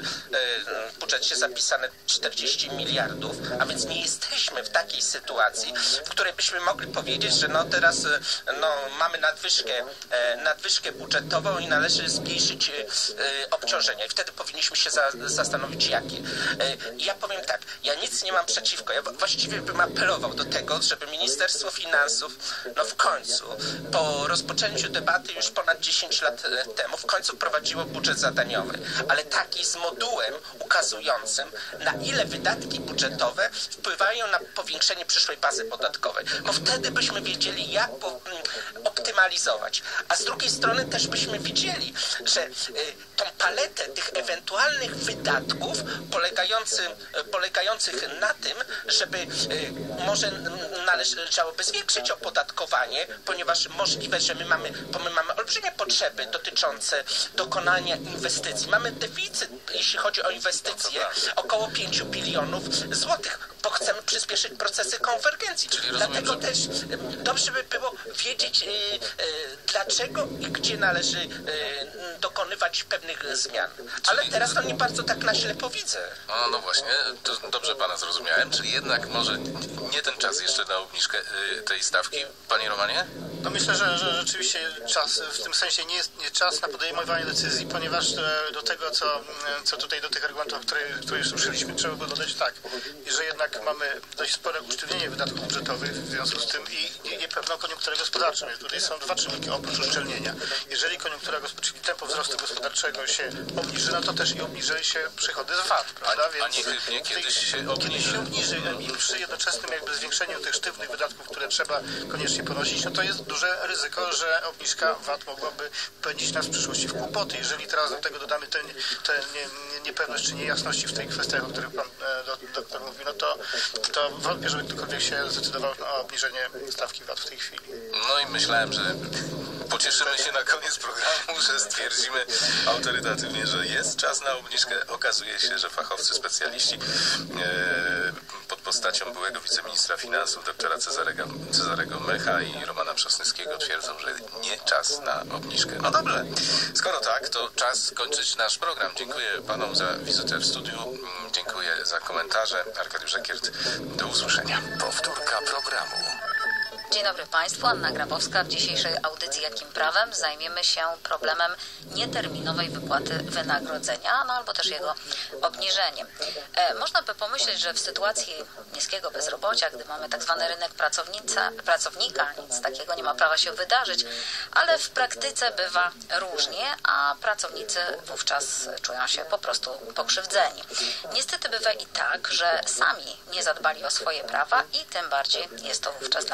w budżecie zapisane 40 miliardów, a więc nie jesteśmy w takiej sytuacji, w której byśmy mogli powiedzieć, że no teraz mamy nadwyżkę budżetową i należy zmniejszyć obciążenia. I wtedy powinniśmy się zastanowić, jakie. Ja powiem tak, ja nic nie mam przeciwko. Ja właściwie bym apelował do tego, żeby Ministerstwo Finansów w końcu, po rozpoczęciu debaty już ponad 10 lat temu, w końcu prowadziło budżet zadaniowy, ale taki z modułem ukazującym, na ile wydatki budżetowe wpływają na powiększenie przyszłej bazy podatkowej. Bo wtedy byśmy wiedzieli, jak optymalizować. A z drugiej strony też byśmy widzieli, że tą paletę tych ewentualnych wydatków polegających na tym, żeby może należałoby zwiększyć opodatkowanie, ponieważ możliwe, że my mamy olbrzymie potrzeby dotyczące dokonania inwestycji. Mamy deficyt, jeśli chodzi o inwestycje, około 5 bilionów złotych, bo chcemy przyspieszyć procesy konwergencji. Dlatego też dobrze by było wiedzieć, dlaczego i gdzie należy dokonywać pewnych zmian. Ale teraz to nie bardzo tak na ślepo widzę. No właśnie, to dobrze pana zrozumiałem, czyli jednak może nie ten czas jeszcze na obniżkę tej stawki, panie Romanie? No myślę, że rzeczywiście czas, w tym sensie nie jest czas na podejmowanie decyzji, ponieważ do tego, co tutaj do tych argumentów, które już słyszeliśmy, trzeba by dodać tak, że jednak mamy dość spore usztywnienie wydatków budżetowych w związku z tym i niepewną koniunkturę gospodarczą. Tutaj są dwa czynniki oprócz uszczelnienia. Jeżeli koniunktura czyli tempo wzrostu gospodarczego się obniży, no to też i obniży się przychody z VAT, prawda? Więc kiedyś się obniży i przy jednoczesnym jakby zwiększeniu tych sztywnych wydatków, które trzeba koniecznie ponosić, no to jest duże ryzyko, że obniżka VAT mogłaby pędzić nas w przyszłości w kłopoty. Jeżeli teraz do tego dodamy tę niepewność czy niejasności w tych kwestiach, o których pan doktor mówi, no to wątpię, żeby ktokolwiek się zdecydował na obniżenie stawki VAT w tej chwili. No i myślałem, że pocieszymy się na koniec programu, że stwierdzimy autorytatywnie, że jest czas na obniżkę. Okazuje się, że fachowcy, specjaliści pod postacią byłego wiceministra finansów, doktora Cezarego Mecha i Romana Przosnyckiego twierdzą, że nie czas na obniżkę. No dobrze, skoro tak, to czas kończyć nasz program. Dziękuję panom za wizytę w studiu, dziękuję za komentarze. Arkadiusz Ekiert, do usłyszenia. Powtórka programu. Dzień dobry Państwu, Anna Grabowska. W dzisiejszej audycji Jakim Prawem zajmiemy się problemem nieterminowej wypłaty wynagrodzenia, albo też jego obniżeniem. Można by pomyśleć, że w sytuacji niskiego bezrobocia, gdy mamy tak zwany rynek pracownika, nic takiego nie ma prawa się wydarzyć, ale w praktyce bywa różnie, a pracownicy wówczas czują się po prostu pokrzywdzeni. Niestety bywa i tak, że sami nie zadbali o swoje prawa i tym bardziej jest to wówczas dla nich przykre.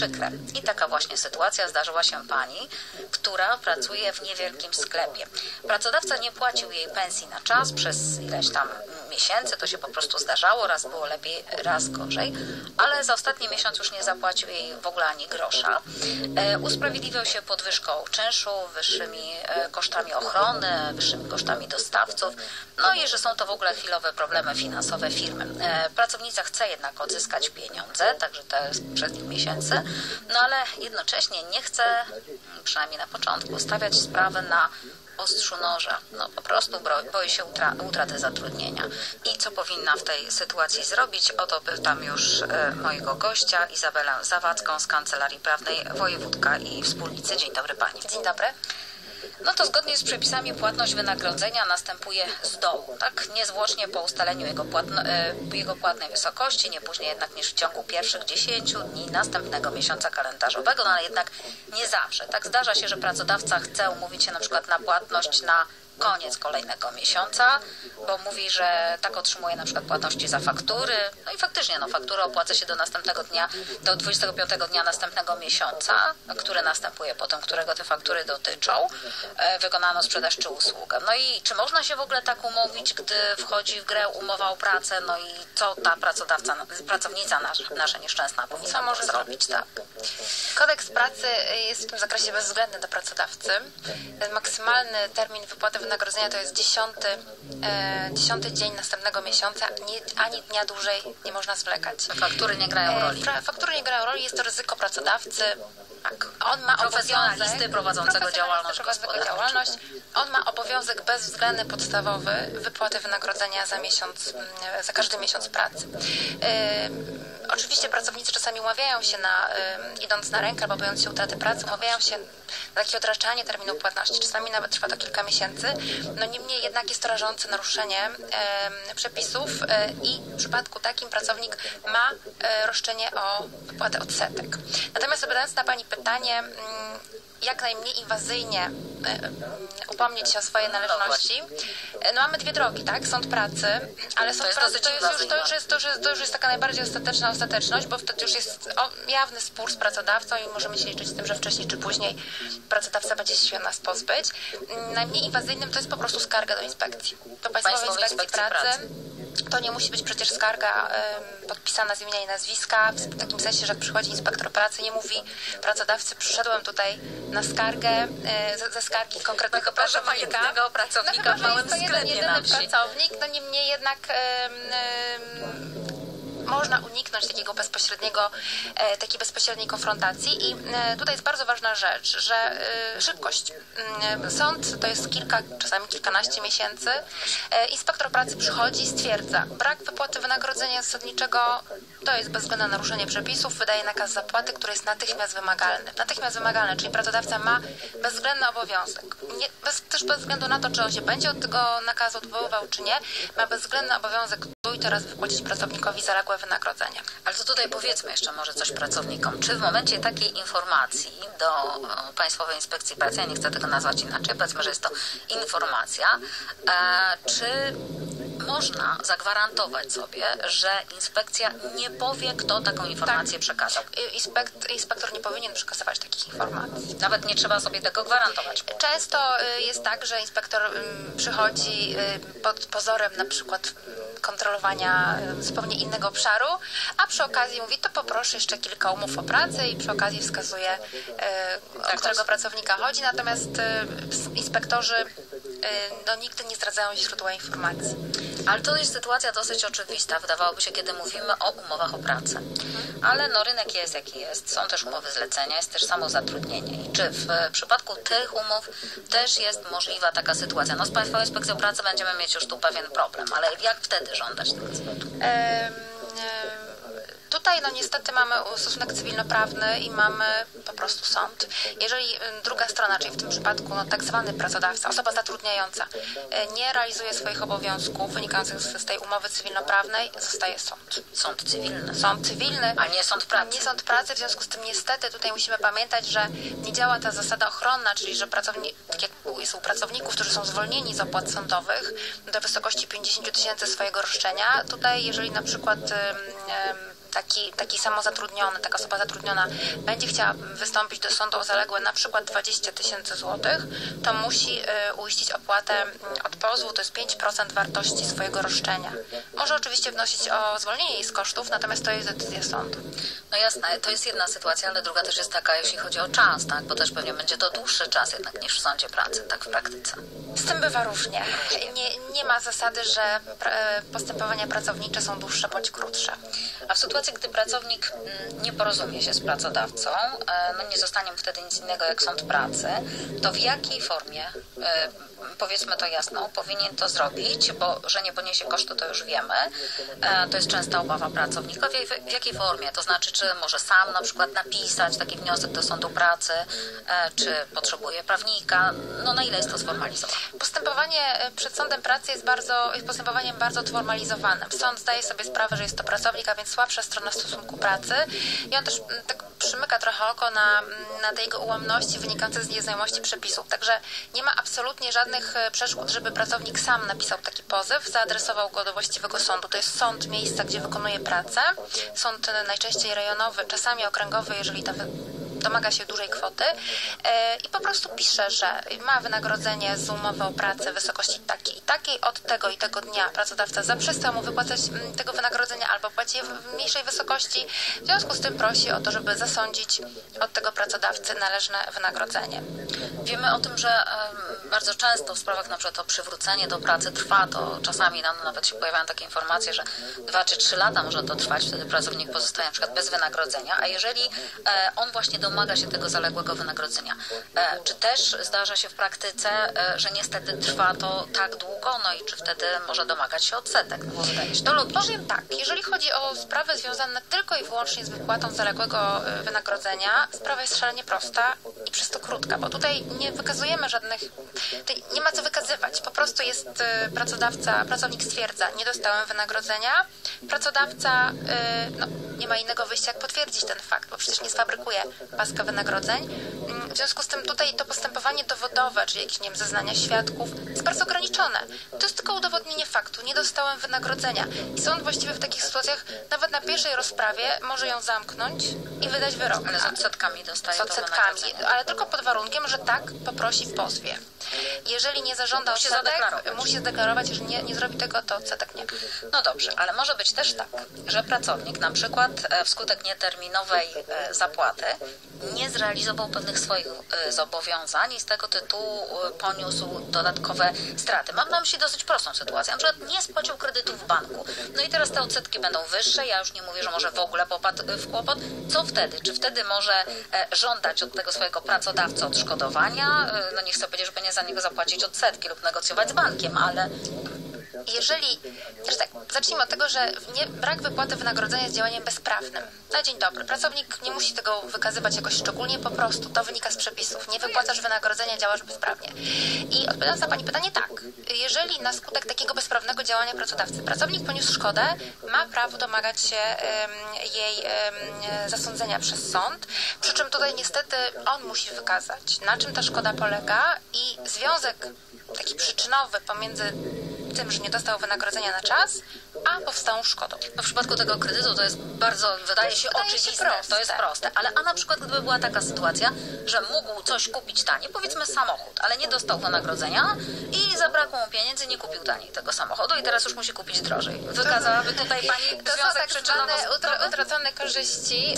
przykre. I taka właśnie sytuacja zdarzyła się pani, która pracuje w niewielkim sklepie. Pracodawca nie płacił jej pensji na czas przez ileś tam miesięcy, to się po prostu zdarzało, raz było lepiej, raz gorzej, ale za ostatni miesiąc już nie zapłacił jej w ogóle ani grosza. Usprawiedliwiał się podwyżką czynszu, wyższymi kosztami ochrony, wyższymi kosztami dostawców, no i że są to w ogóle chwilowe problemy finansowe firmy. Pracownica chce jednak odzyskać pieniądze, także to jest przez miesięcy, no ale jednocześnie nie chce, przynajmniej na początku, stawiać sprawy na ostrzu noża. No po prostu boi się utraty zatrudnienia. I co powinna w tej sytuacji zrobić? O to pytam już mojego gościa, Izabelę Zawadzką z Kancelarii Prawnej Wojewódka i Wspólnicy. Dzień dobry pani. Dzień dobry. No to zgodnie z przepisami płatność wynagrodzenia następuje z dołu, tak? Niezwłocznie po ustaleniu jego płatnej wysokości, nie później jednak niż w ciągu pierwszych 10 dni następnego miesiąca kalendarzowego, no ale jednak nie zawsze. Tak zdarza się, że pracodawca chce umówić się na przykład na płatność na koniec kolejnego miesiąca, bo mówi, że tak otrzymuje na przykład płatności za faktury. No i faktycznie, fakturę opłaca się do następnego dnia, do 25 dnia następnego miesiąca, który następuje potem, którego te faktury dotyczą, wykonano sprzedaż czy usługę. No i czy można się w ogóle tak umówić, gdy wchodzi w grę umowa o pracę, no i co ta pracownica nasza nieszczęsna powinna może zrobić? Tak. Kodeks pracy jest w tym zakresie bezwzględny do pracodawcy. Maksymalny termin wypłaty wynagrodzenia to jest 10 dzień następnego miesiąca, ani dnia dłużej nie można zwlekać. Faktury nie grają roli. Faktury nie grają roli, jest to ryzyko pracodawcy. Tak. On ma profesjonalisty prowadzącego działalność. On ma obowiązek bezwzględny, podstawowy wypłaty wynagrodzenia za każdy miesiąc pracy. Oczywiście pracownicy czasami umawiają się idąc na rękę albo bojąc się utraty pracy, umawiają się na takie odraczanie terminu płatności. Czasami nawet trwa to kilka miesięcy. No niemniej jednak jest to rażące naruszenie przepisów i w przypadku takim pracownik ma roszczenie o wypłatę odsetek. Natomiast odpowiadając na pani pytanie, jak najmniej inwazyjnie upomnieć się o swoje należności. No mamy dwie drogi, tak? Sąd pracy, ale sąd pracy to już jest taka najbardziej ostateczna ostateczność, bo wtedy już jest jawny spór z pracodawcą i możemy się liczyć z tym, że wcześniej czy później pracodawca będzie się nas pozbyć. Najmniej inwazyjnym to jest po prostu skarga do inspekcji. Do Państwowej Inspekcji Pracy. To nie musi być przecież skarga podpisana z imienia i nazwiska, w takim sensie, że jak przychodzi inspektor pracy, nie mówi pracodawcy, przyszedłem tutaj na skargę, ze skargi konkretnego pracownika. W małym sklepie na wsi. Pracownik, no niemniej jednak można uniknąć takiej bezpośredniej konfrontacji i tutaj jest bardzo ważna rzecz, że szybkość. Sąd to jest czasami kilkanaście miesięcy. Inspektor pracy przychodzi i stwierdza, brak wypłaty wynagrodzenia zasadniczego to jest bezwzględne naruszenie przepisów, wydaje nakaz zapłaty, który jest natychmiast wymagalny. Natychmiast wymagalny, czyli pracodawca ma bezwzględny obowiązek. Też bez względu na to, czy on się będzie od tego nakazu odwoływał, czy nie, ma bezwzględny obowiązek tu i teraz wypłacić pracownikowi zaległe wynagrodzenie. Ale to tutaj powiedzmy jeszcze może coś pracownikom. Czy w momencie takiej informacji do Państwowej Inspekcji Pracy, ja nie chcę tego nazwać inaczej, powiedzmy, że jest to informacja, czy można zagwarantować sobie, że inspekcja nie powie, kto taką informację przekazał? Inspektor nie powinien przekazywać takich informacji. Nawet nie trzeba sobie tego gwarantować. Często jest tak, że inspektor przychodzi pod pozorem na przykład kontrolowania zupełnie innego obszaru, a przy okazji mówi, to poproszę jeszcze kilka umów o pracę i przy okazji wskazuje, o którego pracownika chodzi, natomiast inspektorzy nigdy nie zdradzają źródła informacji. Ale to jest sytuacja dosyć oczywista, wydawałoby się, kiedy mówimy o umowach o pracę. Ale rynek jest jaki jest, są też umowy zlecenia, jest też samozatrudnienie. I czy w przypadku tych umów też jest możliwa taka sytuacja? No z Państwową Inspekcją Pracy będziemy mieć już tu pewien problem, ale jak wtedy żądać tego zwrotu? Tutaj niestety mamy stosunek cywilnoprawny i mamy po prostu sąd. Jeżeli druga strona, czyli w tym przypadku tak zwany pracodawca, osoba zatrudniająca, nie realizuje swoich obowiązków wynikających z tej umowy cywilnoprawnej, zostaje sąd. Sąd cywilny. Sąd cywilny. A nie sąd pracy. Nie sąd pracy, w związku z tym niestety tutaj musimy pamiętać, że nie działa ta zasada ochronna, czyli że tak jak jest u pracowników, którzy są zwolnieni z opłat sądowych do wysokości 50 000 swojego roszczenia. Tutaj jeżeli na przykład taki samozatrudniony, taka osoba zatrudniona będzie chciała wystąpić do sądu o zaległe na przykład 20 000 złotych, to musi uiścić opłatę od pozwu, to jest 5% wartości swojego roszczenia. Może oczywiście wnosić o zwolnienie jej z kosztów, natomiast to jest decyzja sądu. No jasne, to jest jedna sytuacja, ale druga też jest taka, jeśli chodzi o czas, tak? Bo też pewnie będzie to dłuższy czas jednak niż w sądzie pracy, tak w praktyce. Z tym bywa różnie. Nie ma zasady, że postępowania pracownicze są dłuższe bądź krótsze. A w sytuacji, gdy pracownik nie porozumie się z pracodawcą, no nie zostanie mu wtedy nic innego jak sąd pracy, to w jakiej formie, powiedzmy to jasno, powinien to zrobić, bo że nie poniesie kosztu, to już wiemy. To jest częsta obawa pracownika. W jakiej formie? To znaczy, czy może sam na przykład napisać taki wniosek do sądu pracy, czy potrzebuje prawnika? No na ile jest to sformalizowane? Postępowanie przed sądem pracy jest postępowaniem bardzo sformalizowanym. Sąd zdaje sobie sprawę, że jest to pracownik, a więc słabsza strona w stosunku pracy i on też tak przymyka trochę oko na te jego ułomności wynikające z nieznajomości przepisów. Także nie ma absolutnie żadnych przeszkód, żeby pracownik sam napisał taki pozew, zaadresował go do właściwego sądu. To jest sąd miejsca, gdzie wykonuje pracę. Sąd najczęściej rejonowy, czasami okręgowy, jeżeli domaga się dużej kwoty i po prostu pisze, że ma wynagrodzenie z umowy o pracę w wysokości takiej i takiej, od tego i tego dnia pracodawca zaprzestał mu wypłacać tego wynagrodzenia albo płaci je w mniejszej wysokości. W związku z tym prosi o to, żeby zasądzić od tego pracodawcy należne wynagrodzenie. Wiemy o tym, że bardzo często w sprawach na przykład o przywrócenie do pracy trwa to, czasami nawet się pojawiają takie informacje, że 2 czy 3 lata może to trwać, wtedy pracownik pozostaje na przykład bez wynagrodzenia, a jeżeli on właśnie domaga się tego zaległego wynagrodzenia, czy też zdarza się w praktyce, że niestety trwa to tak długo, no i czy wtedy może domagać się odsetek, no bo wydaje się to logiczne. Powiem tak, jeżeli chodzi o sprawy związane tylko i wyłącznie z wypłatą zaległego wynagrodzenia, sprawa jest szalenie prosta i przez to krótka, bo tutaj nie wykazujemy nie ma co wykazywać. Po prostu jest pracownik stwierdza, nie dostałem wynagrodzenia, pracodawca nie ma innego wyjścia, jak potwierdzić ten fakt, bo przecież nie sfabrykuje paska wynagrodzeń. W związku z tym tutaj to postępowanie dowodowe, czyli jakieś, nie wiem, zeznania świadków, jest bardzo ograniczone. To jest tylko udowodnienie faktu, nie dostałem wynagrodzenia. I sąd właściwie w takich sytuacjach, nawet na pierwszej rozprawie, może ją zamknąć i wydać wyrok. Ale z odsetkami dostaje to wynagrodzenie. Ale tylko pod warunkiem, że tak poprosi w pozwie. Jeżeli nie zażąda odsetek, musi zadeklarować, że nie zrobi tego, to odsetek nie. No dobrze, ale może być też tak, że pracownik na przykład wskutek nieterminowej zapłaty nie zrealizował pewnych swoich zobowiązań i z tego tytułu poniósł dodatkowe straty. Mam na myśli dosyć prostą sytuację. Na przykład nie spłacił kredytu w banku. No i teraz te odsetki będą wyższe. Ja już nie mówię, że może w ogóle popadł w kłopot. Co wtedy? Czy wtedy może żądać od tego swojego pracodawcy odszkodowania? No nie chcę powiedzieć, żeby nie za niego zapłacić odsetki lub negocjować z bankiem, ale zacznijmy od tego, że brak wypłaty wynagrodzenia jest działaniem bezprawnym. Na dzień dobry. Pracownik nie musi tego wykazywać jakoś szczególnie, po prostu to wynika z przepisów. Nie wypłacasz wynagrodzenia, działasz bezprawnie. I odpowiadając na Pani pytanie, tak. Jeżeli na skutek takiego bezprawnego działania pracodawcy pracownik poniósł szkodę, ma prawo domagać się jej zasądzenia przez sąd, przy czym tutaj niestety on musi wykazać, na czym ta szkoda polega i związek taki przyczynowy pomiędzy tym, że nie dostał wynagrodzenia na czas, a powstałą szkodą. No w przypadku tego kredytu to jest bardzo, wydaje się oczywiste, to jest proste, ale a na przykład gdyby była taka sytuacja, że mógł coś kupić taniej, powiedzmy samochód, ale nie dostał wynagrodzenia i zabrakło mu pieniędzy, nie kupił taniej tego samochodu i teraz już musi kupić drożej. Wykazałaby tutaj Pani to są tak zwane utracone korzyści.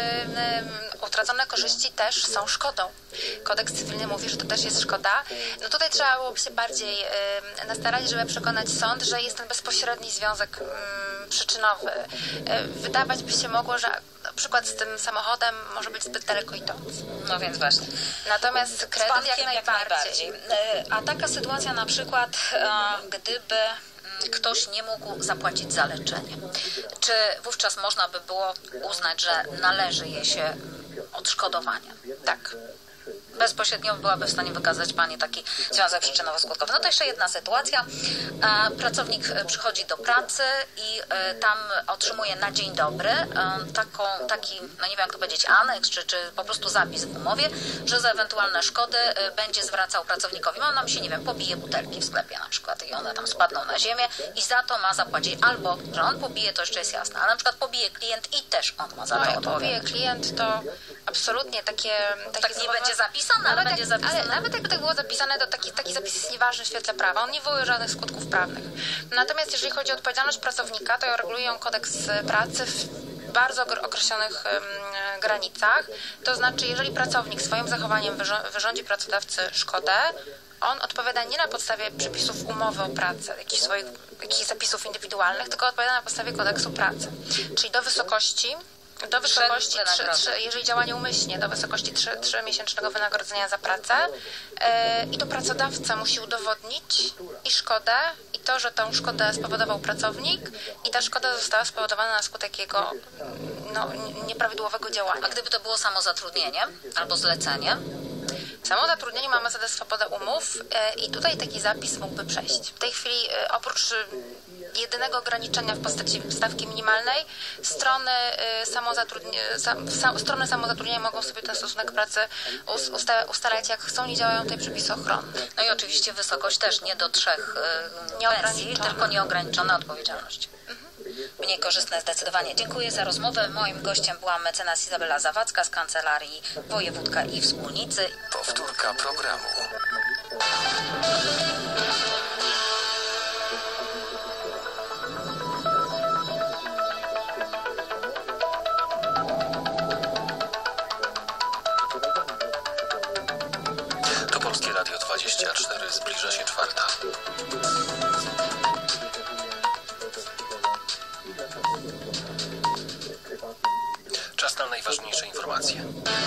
Utracone korzyści też są szkodą. Kodeks cywilny mówi, że to też jest szkoda. No tutaj trzeba byłoby się bardziej nastarać, żeby przekonać sąd, że jest ten bezpośredni związek przyczynowy. Wydawać by się mogło, że na przykład z tym samochodem może być zbyt daleko idący. No więc właśnie. Natomiast kredyt jak najbardziej. A taka sytuacja na przykład, gdyby ktoś nie mógł zapłacić za leczenie. Czy wówczas można by było uznać, że należy jej się odszkodowanie? Tak. bezpośrednio byłaby w stanie wykazać Pani taki związek przyczynowo-skutkowy. No to jeszcze jedna sytuacja. Pracownik przychodzi do pracy i tam otrzymuje na dzień dobry taki, no nie wiem jak to powiedzieć, aneks, czy po prostu zapis w umowie, że za ewentualne szkody będzie zwracał pracownikowi. Mam na myśli, nie wiem, pobije butelki w sklepie na przykład i one tam spadną na ziemię i za to ma zapłacić albo, że on pobije, to jeszcze jest jasne, ale na przykład pobije klient i też on ma za to odpowiedzialność. Pobije klient, to absolutnie takie tak nie będzie zapisane, ale będzie zapisane. Ale nawet jakby tak było zapisane, to taki zapis jest nieważny w świetle prawa. On nie wywołuje żadnych skutków prawnych. Natomiast jeżeli chodzi o odpowiedzialność pracownika, to reguluje ją kodeks pracy w bardzo określonych granicach. To znaczy, jeżeli pracownik swoim zachowaniem wyrządzi pracodawcy szkodę, on odpowiada nie na podstawie przepisów umowy o pracę, jakichś zapisów indywidualnych, tylko odpowiada na podstawie kodeksu pracy. Czyli do wysokości, jeżeli działa nieumyślnie, do wysokości 3-miesięcznego wynagrodzenia za pracę i to pracodawca musi udowodnić i szkodę, i to, że tą szkodę spowodował pracownik i ta szkoda została spowodowana na skutek jego nieprawidłowego działania. A gdyby to było samozatrudnienie albo zlecenie? W samozatrudnieniu mamy zasadę swobodę umów i tutaj taki zapis mógłby przejść. W tej chwili oprócz jedynego ograniczenia w postaci stawki minimalnej strony samozatrudnienia mogą sobie ten stosunek pracy ustalać jak chcą, nie działają tutaj przepisy ochronne. No i oczywiście wysokość też nie do 3 pensji, tylko nieograniczona odpowiedzialność. Mniej korzystne zdecydowanie. Dziękuję za rozmowę. Moim gościem była mecenas Izabela Zawadzka z Kancelarii Wojewódzka i Wspólnicy. Powtórka programu. To Polskie Radio 24. Zbliża się 4. Czas na najważniejsze informacje.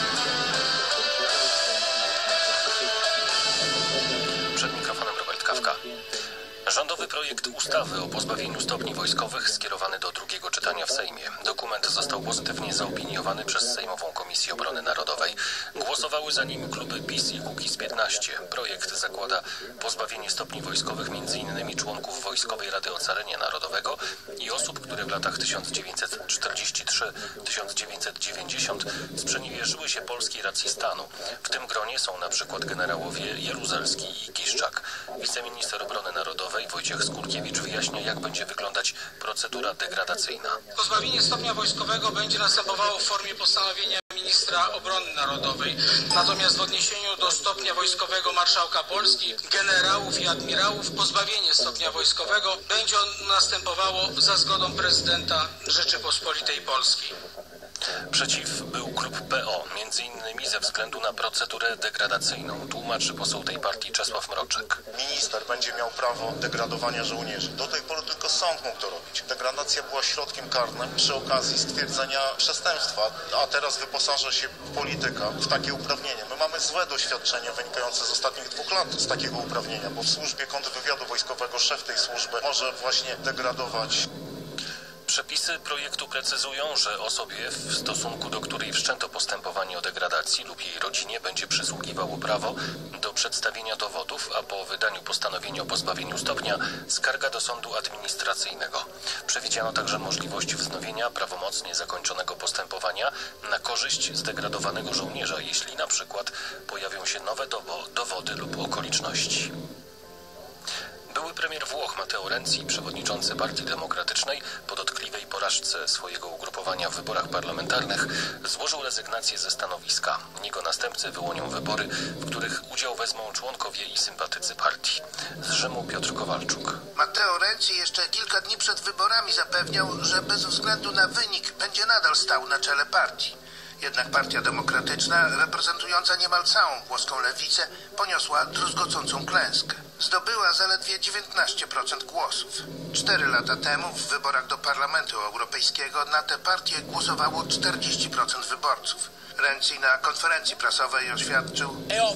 Przed mikrofonem Robert Kawka. Rządowy projekt ustawy o pozbawieniu stopni wojskowych skierowany do drugiego czytania w Sejmie. Dokument został pozytywnie zaopiniowany przez Sejmową Komisję Obrony Narodowej. Głosowały za nim kluby PiS i Kukiz15. Projekt zakłada pozbawienie stopni wojskowych m.in. członków Wojskowej Rady Ocalenia Narodowego i osób, które w latach 1943-1990 sprzeniewierzyły się polskiej racji stanu. W tym gronie są na przykład generałowie Jaruzelski i Kiszczak. Wiceminister Obrony Narodowej Wojciech Skurkiewicz wyjaśnia, jak będzie wyglądać procedura degradacyjna. Pozbawienie stopnia wojskowego będzie następowało w formie postanowienia ministra obrony narodowej. Natomiast w odniesieniu do stopnia wojskowego marszałka Polski, generałów i admirałów, pozbawienie stopnia wojskowego będzie następowało za zgodą prezydenta Rzeczypospolitej Polskiej. Przeciw był klub PO, m.in. ze względu na procedurę degradacyjną, tłumaczy poseł tej partii Czesław Mroczek. Minister będzie miał prawo degradowania żołnierzy. Do tej pory tylko sąd mógł to robić. Degradacja była środkiem karnym przy okazji stwierdzenia przestępstwa, a teraz wyposaża się polityka w takie uprawnienie. My mamy złe doświadczenia wynikające z ostatnich 2 lat z takiego uprawnienia, bo w służbie kontrwywiadu wojskowego szef tej służby może właśnie degradować. Przepisy projektu precyzują, że osobie, w stosunku do której wszczęto postępowanie o degradacji lub jej rodzinie będzie przysługiwało prawo do przedstawienia dowodów, a po wydaniu postanowienia o pozbawieniu stopnia skarga do sądu administracyjnego. Przewidziano także możliwość wznowienia prawomocnie zakończonego postępowania na korzyść zdegradowanego żołnierza, jeśli na przykład pojawią się nowe dowody lub okoliczności. Były premier Włoch Matteo Renzi, przewodniczący Partii Demokratycznej, po dotkliwej porażce swojego ugrupowania w wyborach parlamentarnych, złożył rezygnację ze stanowiska. Jego następcy wyłonią wybory, w których udział wezmą członkowie i sympatycy partii. Z Rzymu Piotr Kowalczuk. Matteo Renzi jeszcze kilka dni przed wyborami zapewniał, że bez względu na wynik będzie nadal stał na czele partii. Jednak Partia Demokratyczna, reprezentująca niemal całą włoską lewicę, poniosła druzgocącą klęskę. Zdobyła zaledwie 19% głosów. 4 lata temu w wyborach do Parlamentu Europejskiego na tę partię głosowało 40% wyborców. Renzi na konferencji prasowej oświadczył: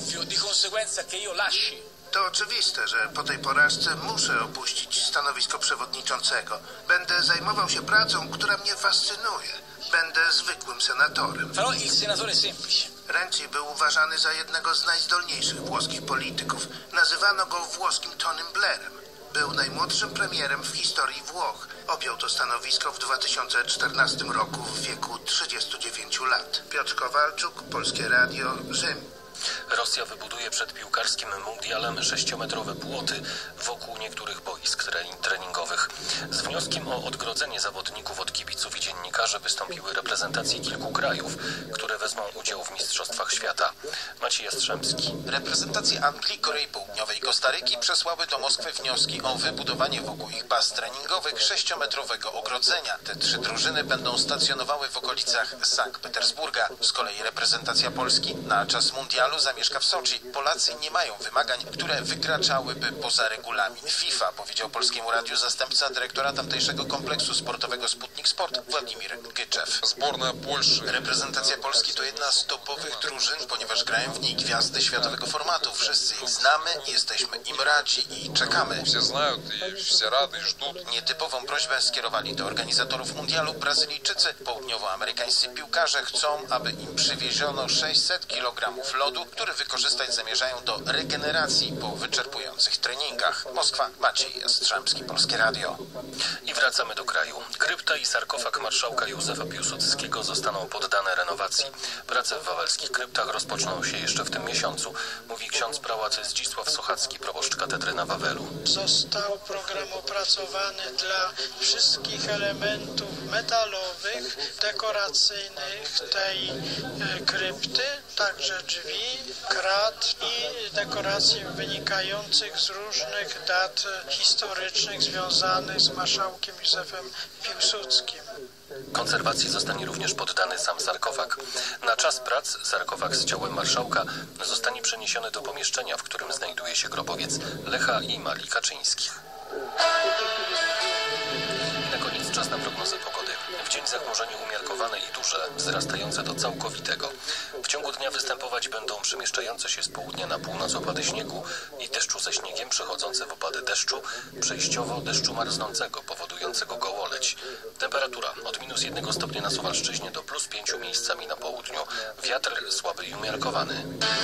To oczywiste, że po tej porażce muszę opuścić stanowisko przewodniczącego. Będę zajmował się pracą, która mnie fascynuje. Będę zwykłym senatorem. Farò il senatore semplice. Renzi był uważany za jednego z najzdolniejszych włoskich polityków. Nazywano go włoskim Tonym Blairem. Był najmłodszym premierem w historii Włoch. Objął to stanowisko w 2014 roku w wieku 39 lat. Piotr Kowalczuk, Polskie Radio, Rzym. Rosja wybuduje przed piłkarskim mundialem 6-metrowe płoty wokół niektórych boisk treningowych. Z wnioskiem o odgrodzenie zawodników od kibiców i dziennikarzy wystąpiły reprezentacje kilku krajów, które wezmą udział w Mistrzostwach Świata. Maciej Jastrzębski. Reprezentacje Anglii, Korei Południowej i Kostaryki przesłały do Moskwy wnioski o wybudowanie wokół ich baz treningowych 6-metrowego ogrodzenia. Te 3 drużyny będą stacjonowały w okolicach Sankt Petersburga. Z kolei reprezentacja Polski na czas mundialu zamieszka w Soczi. Polacy nie mają wymagań, które wykraczałyby poza regulamin FIFA, powiedział Polskiemu Radiu zastępca dyrektora tamtejszego kompleksu sportowego Sputnik Sport Władimir Gyczew. Reprezentacja Polski to jedna z topowych drużyn, ponieważ grają w niej gwiazdy światowego formatu. Wszyscy ich znamy, jesteśmy im radzi i czekamy. Nietypową prośbę skierowali do organizatorów mundialu Brazylijczycy. Południowoamerykańscy piłkarze chcą, aby im przywieziono 600 kg lodu, który wykorzystać zamierzają do regeneracji po wyczerpujących treningach. Moskwa, Maciej Jastrzębski, Polskie Radio. I wracamy do kraju. Krypta i sarkofag marszałka Józefa Piłsudskiego zostaną poddane renowacji. Prace w wawelskich kryptach rozpoczną się jeszcze w tym miesiącu, mówi ksiądz prałacy Zdzisław Sochacki, proboszcz katedry na Wawelu. Został program opracowany dla wszystkich elementów metalowych, dekoracyjnych tej krypty, także drzwi, krat i dekoracji wynikających z różnych dat historycznych związanych z marszałkiem Józefem Piłsudskim. Konserwacji zostanie również poddany sam sarkofag. Na czas prac sarkofag z ciałem marszałka zostanie przeniesiony do pomieszczenia, w którym znajduje się grobowiec Lecha i Marii Kaczyńskich. Na koniec czas na prognozę pogody. W dzień zachmurzenie umiarkowane i duże, wzrastające do całkowitego. W ciągu dnia występować będą przemieszczające się z południa na północ opady śniegu i deszczu ze śniegiem, przechodzące w opady deszczu, przejściowo deszczu marznącego, powodującego gołoleć. Temperatura od -1 stopnia na Suwalszczyźnie do +5 miejscami na południu. Wiatr słaby i umiarkowany.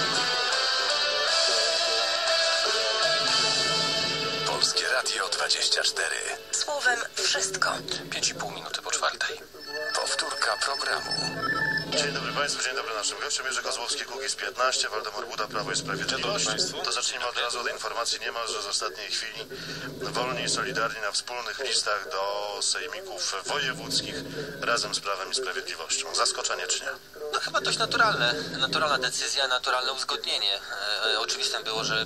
Polskie Radio 24. Słowem wszystko. 5,5 minuty po 4:00. Powtórka programu. Dzień dobry Państwu, dzień dobry naszym gościom. Jerzy Kozłowski, Kukiz15, Waldemar Buda, Prawo i Sprawiedliwość. To zacznijmy od razu od informacji niemalże z ostatniej chwili. Wolni i Solidarni na wspólnych listach do sejmików wojewódzkich razem z Prawem i Sprawiedliwością. Zaskoczenie czy nie? No chyba dość naturalna decyzja, naturalne uzgodnienie. Oczywistym było, że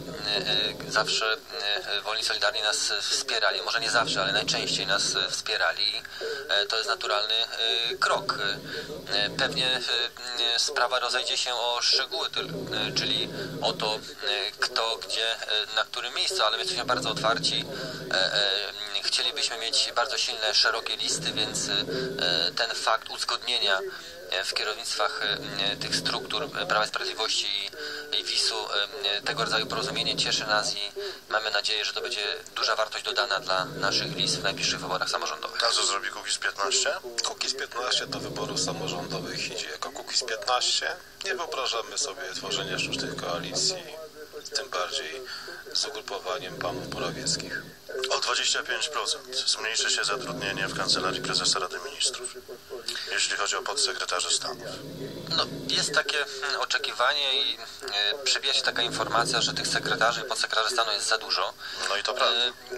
zawsze Wolni i Solidarni nas wspierali, może nie zawsze, ale najczęściej nas wspierali. To jest naturalny krok. Pewnie sprawa rozejdzie się o szczegóły, czyli o to, kto, gdzie, na którym miejscu, ale my jesteśmy bardzo otwarci. Chcielibyśmy mieć bardzo silne, szerokie listy, więc ten fakt uzgodnienia w kierownictwach tych struktur Prawa i Sprawiedliwości i WiS-u tego rodzaju porozumienie cieszy nas i mamy nadzieję, że to będzie duża wartość dodana dla naszych list w najbliższych wyborach samorządowych. A co zrobi Kukiz15? Kukiz15 do wyborów samorządowych idzie jako Kukiz15. Nie wyobrażamy sobie tworzenia sztucznych koalicji, tym bardziej z ugrupowaniem panów Morawieckich. O 25% zmniejszy się zatrudnienie w Kancelarii Prezesa Rady Ministrów, jeśli chodzi o podsekretarzy stanu. No, jest takie oczekiwanie i przebija się taka informacja, że tych sekretarzy i podsekretarzy stanu jest za dużo. No i to prawda.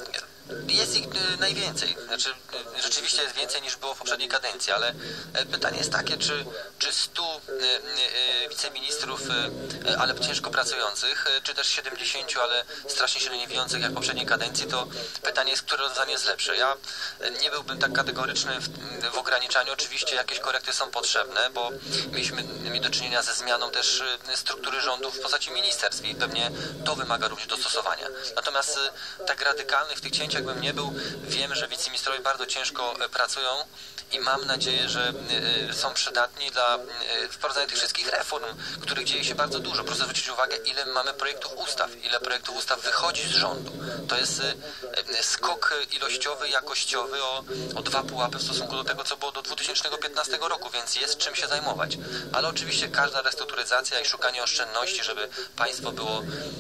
Jest ich najwięcej. Znaczy, rzeczywiście jest więcej niż było w poprzedniej kadencji, ale pytanie jest takie, czy 100 wiceministrów, ale ciężko pracujących, czy też 70, ale strasznie się leniwiących jak w poprzedniej kadencji, to pytanie jest, które rozwiązanie jest lepsze. Ja nie byłbym tak kategoryczny w ograniczaniu. Oczywiście jakieś korekty są potrzebne, bo mieliśmy do czynienia ze zmianą też struktury rządu w postaci ministerstw i pewnie to wymaga również dostosowania. Natomiast tak radykalnych w tych cięciach bym nie był. Wiem, że wiceministrowie bardzo ciężko pracują i mam nadzieję, że są przydatni dla wprowadzania tych wszystkich reform, reform, których dzieje się bardzo dużo. Proszę zwrócić uwagę, ile mamy projektów ustaw wychodzi z rządu. To jest skok ilościowy, jakościowy o 2 pułapy w stosunku do tego, co było do 2015 roku, więc jest czym się zajmować. Ale oczywiście każda restrukturyzacja i szukanie oszczędności, żeby państwo było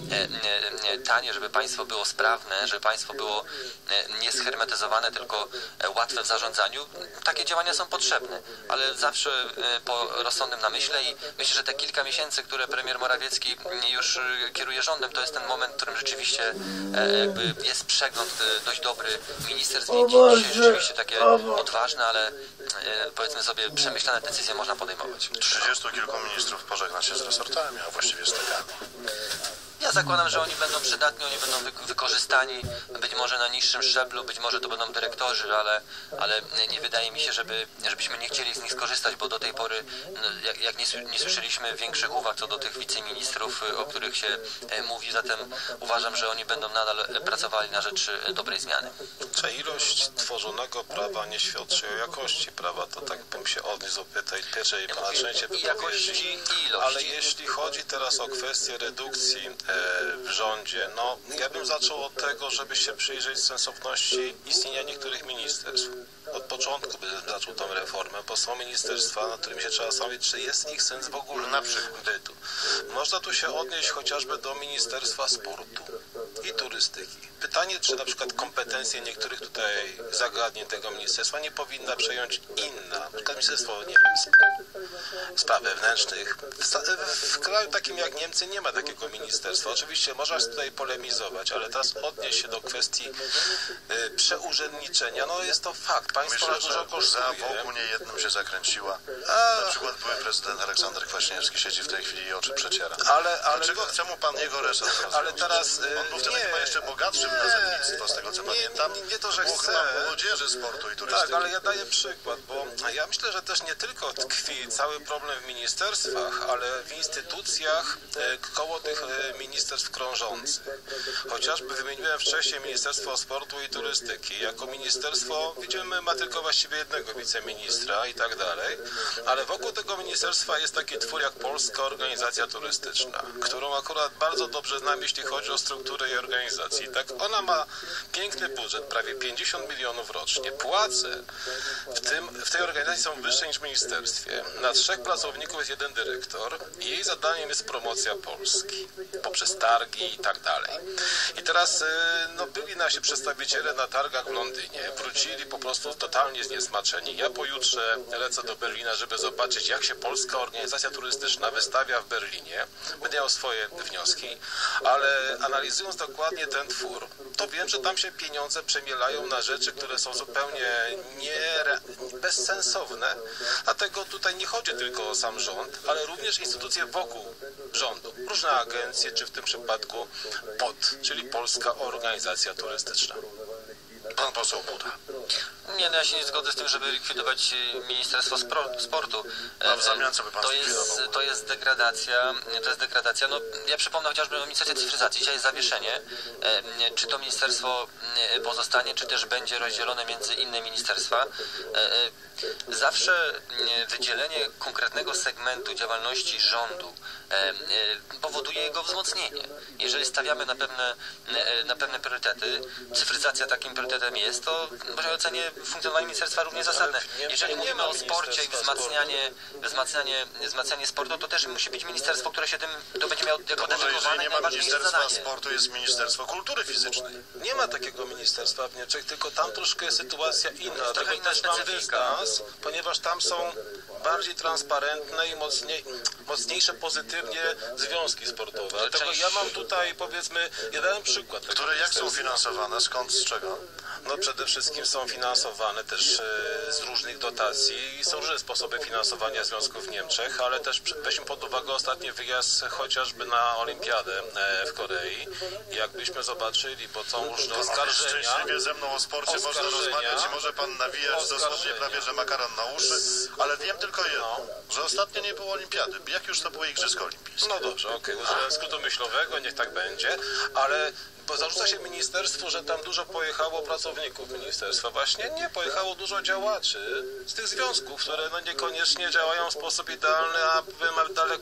tanie, żeby państwo było sprawne, żeby państwo było nie shermetyzowane, tylko łatwe w zarządzaniu, takie działania są potrzebne, ale zawsze po rozsądnym namyśle i myślę, że te kilka miesięcy, które premier Morawiecki już kieruje rządem, to jest ten moment, w którym rzeczywiście jakby jest przegląd dość dobry. Minister zmieni dzisiaj rzeczywiście takie odważne, ale powiedzmy sobie przemyślane decyzje można podejmować. 30 kilku ministrów pożegna się z resortami, a właściwie z tekami. Ja zakładam, że oni będą przydatni, oni będą wykorzystani, być może na niższym szczeblu, być może to będą dyrektorzy, ale nie wydaje mi się, żebyśmy nie chcieli z nich skorzystać, bo do tej pory, jak nie słyszeliśmy większych uwag co do tych wiceministrów, o których się mówi, zatem uważam, że oni będą nadal pracowali na rzecz dobrej zmiany. Czy ilość tworzonego prawa nie świadczy o jakości prawa? To tak bym się odniósł do tej pierwszej pana części jakości i ilości. Ale jeśli chodzi teraz o kwestię redukcji w rządzie, no ja bym zaczął od tego, żeby się przyjrzeć sensowności istnienia niektórych ministerstw. Od początku bym zaczął tą reformę, bo są ministerstwa, nad którymi się trzeba zastanowić, czy jest ich sens w ogóle na przykład bytu. Można tu się odnieść chociażby do Ministerstwa Sportu i Turystyki. Pytanie, czy na przykład kompetencje niektórych tutaj zagadnień tego ministerstwa nie powinna przejąć inna, na przykład Ministerstwo, nie wiem, Spraw Wewnętrznych. W kraju takim jak Niemcy nie ma takiego ministerstwa. Oczywiście można tutaj polemizować, ale teraz odnieść się do kwestii przeurzędniczenia, no jest to fakt. Państwo Myślę, dużo kosztuje. że wokół niejednym się zakręciła. Na przykład były prezydent Aleksander Kwaśniewski siedzi w tej chwili i oczy przeciera. Ale dlaczego chce mu pan jego resort rozwiązać? Ale teraz on był wtedy chyba jeszcze bogatszym nazewnictwo, z tego co pamiętam. Nie to, że chce. Młodzieży, sportu i turystyki. Tak, ale ja daję przykład, bo ja myślę, że też nie tylko tkwi cały problem w ministerstwach, ale w instytucjach koło tych ministerstw krążących. Chociażby wymieniłem wcześniej Ministerstwo Sportu i Turystyki. Jako ministerstwo, widzimy, ma tylko właściwie jednego wiceministra i tak dalej, ale wokół tego ministerstwa jest taki twór jak Polska Organizacja Turystyczna, którą akurat bardzo dobrze znam, jeśli chodzi o strukturę i organizację. Tak, ona ma piękny budżet, prawie 50 milionów rocznie. Płace w tej organizacji są wyższe niż w ministerstwie. Na 3 pracowników jest 1 dyrektor i jej zadaniem jest promocja Polski poprzez targi i tak dalej. I teraz no, byli nasi przedstawiciele na targach w Londynie, wrócili po prostu totalnie zniesmaczeni. Ja pojutrze lecę do Berlina, żeby zobaczyć, jak się Polska Organizacja Turystyczna wystawia w Berlinie. Będę miał swoje wnioski, ale analizując dokładnie ten twór, to wiem, że tam się pieniądze przemielają na rzeczy, które są zupełnie bezsensowne. Dlatego tutaj nie chodzi tylko o sam rząd, ale również instytucje wokół rządu. Różne agencje, czy w tym przypadku POT, czyli Polska Organizacja Turystyczna. Pan poseł Buda. Nie, no ja się nie zgodzę z tym, żeby likwidować Ministerstwo Sportu. A w zamian co by pan zlikwidował? To jest degradacja. No, ja przypomnę chociażby o Ministerstwie Cyfryzacji. Dzisiaj jest zawieszenie. Czy to ministerstwo pozostanie, czy też będzie rozdzielone między inne ministerstwa. Zawsze wydzielenie konkretnego segmentu działalności rządu powoduje jego wzmocnienie. Jeżeli stawiamy na pewne priorytety, cyfryzacja takim priorytetem jest, to w mojej ocenie funkcjonowanie ministerstwa również zasadne. Jeżeli mówimy o sporcie i wzmacnianie sportu, to też musi być ministerstwo, które się tym to będzie miało jako dedykowane nie ma Ministerstwa Sportu, jest Ministerstwo Kultury Fizycznej. Nie ma takiego ministerstwa w Niemczech, tylko tam troszkę jest sytuacja inna. Dlatego też mam dystans, ponieważ tam są bardziej transparentne i mocniejsze pozytywnie związki sportowe. Dlatego ja mam tutaj, powiedzmy, jeden przykład. Które jak są finansowane? Skąd, z czego? No przede wszystkim są finansowane też z różnych dotacji. Są różne sposoby finansowania związków w Niemczech, ale też weźmy pod uwagę ostatni wyjazd chociażby na Olimpiadę w Korei. Jakbyśmy zobaczyli, bo są różne oskarżenia. Szczęśliwie ze mną o sporcie można rozmawiać i może pan nawijać dosłownie prawie, że makaron na uszy, ale wiem tylko jedno, że ostatnio nie było Olimpiady. Jak już to były Igrzyska Olimpijskie? No dobrze, okej, użyłem skrótu myślowego, niech tak będzie, ale bo zarzuca się ministerstwu, że tam dużo pojechało pracowników ministerstwa. Właśnie nie, pojechało dużo działaczy z tych związków, które no niekoniecznie działają w sposób idealny, a daleko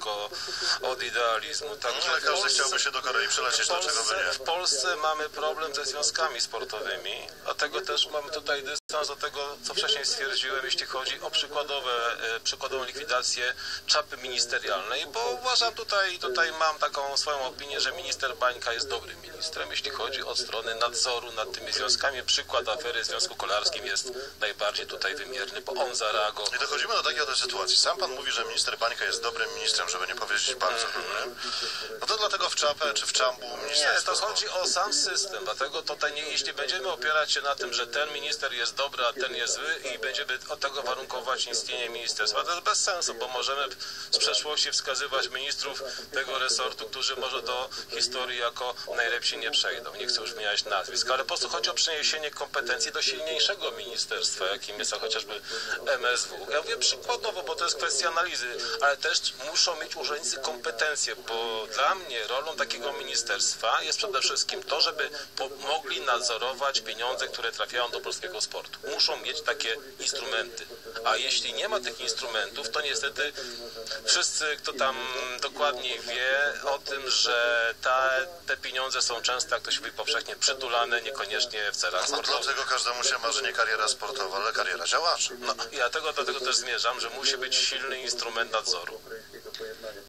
daleko od idealizmu. Także ale każdy chciałby się do Korei przelecieć, dlaczego by nie? W Polsce mamy problem ze związkami sportowymi, dlatego też mamy tutaj dystans do tego, co wcześniej stwierdziłem, jeśli chodzi o przykładową likwidację czapy ministerialnej, bo uważam tutaj mam taką swoją opinię, że minister Bańka jest dobrym ministrem, jeśli chodzi o stronę nadzoru nad tymi związkami. Przykład afery w Związku Kolarskim jest najbardziej tutaj wymierny, bo on zareagował. I dochodzimy do takiej oto sytuacji. Sam pan mówi, że minister Bańka jest dobrym ministrem, żeby nie powiedzieć bardzo dobrym. No to dlatego w czapę czy w czambu ministerstwo... Nie, to chodzi o sam system, dlatego tutaj jeśli będziemy opierać się na tym, że ten minister jest dobry, a ten jest zły i będziemy od tego warunkować istnienie ministerstwa, to jest bez sensu, bo możemy z przeszłości wskazywać ministrów tego resortu, którzy może do historii jako najlepsi nie przejdą. Nie chcę już wymieniać nazwisk, ale po prostu chodzi o przeniesienie kompetencji do silniejszego ministerstwa, jakim jest chociażby MSW. Ja mówię przykładowo, bo to jest kwestia analizy, ale też muszą mieć urzędnicy kompetencje, bo dla mnie rolą takiego ministerstwa jest przede wszystkim to, żeby mogli nadzorować pieniądze, które trafiają do polskiego sportu. Muszą mieć takie instrumenty. A jeśli nie ma tych instrumentów, to niestety wszyscy, kto tam dokładniej wie o tym, że te pieniądze są często, jak to się mówi powszechnie, przytulane, niekoniecznie w celach sportowych. Dlatego każdemu się marzy nie kariera sportowa, ale kariera działacza. No, ja do tego też zmierzam, że musi być silny instrument nadzoru.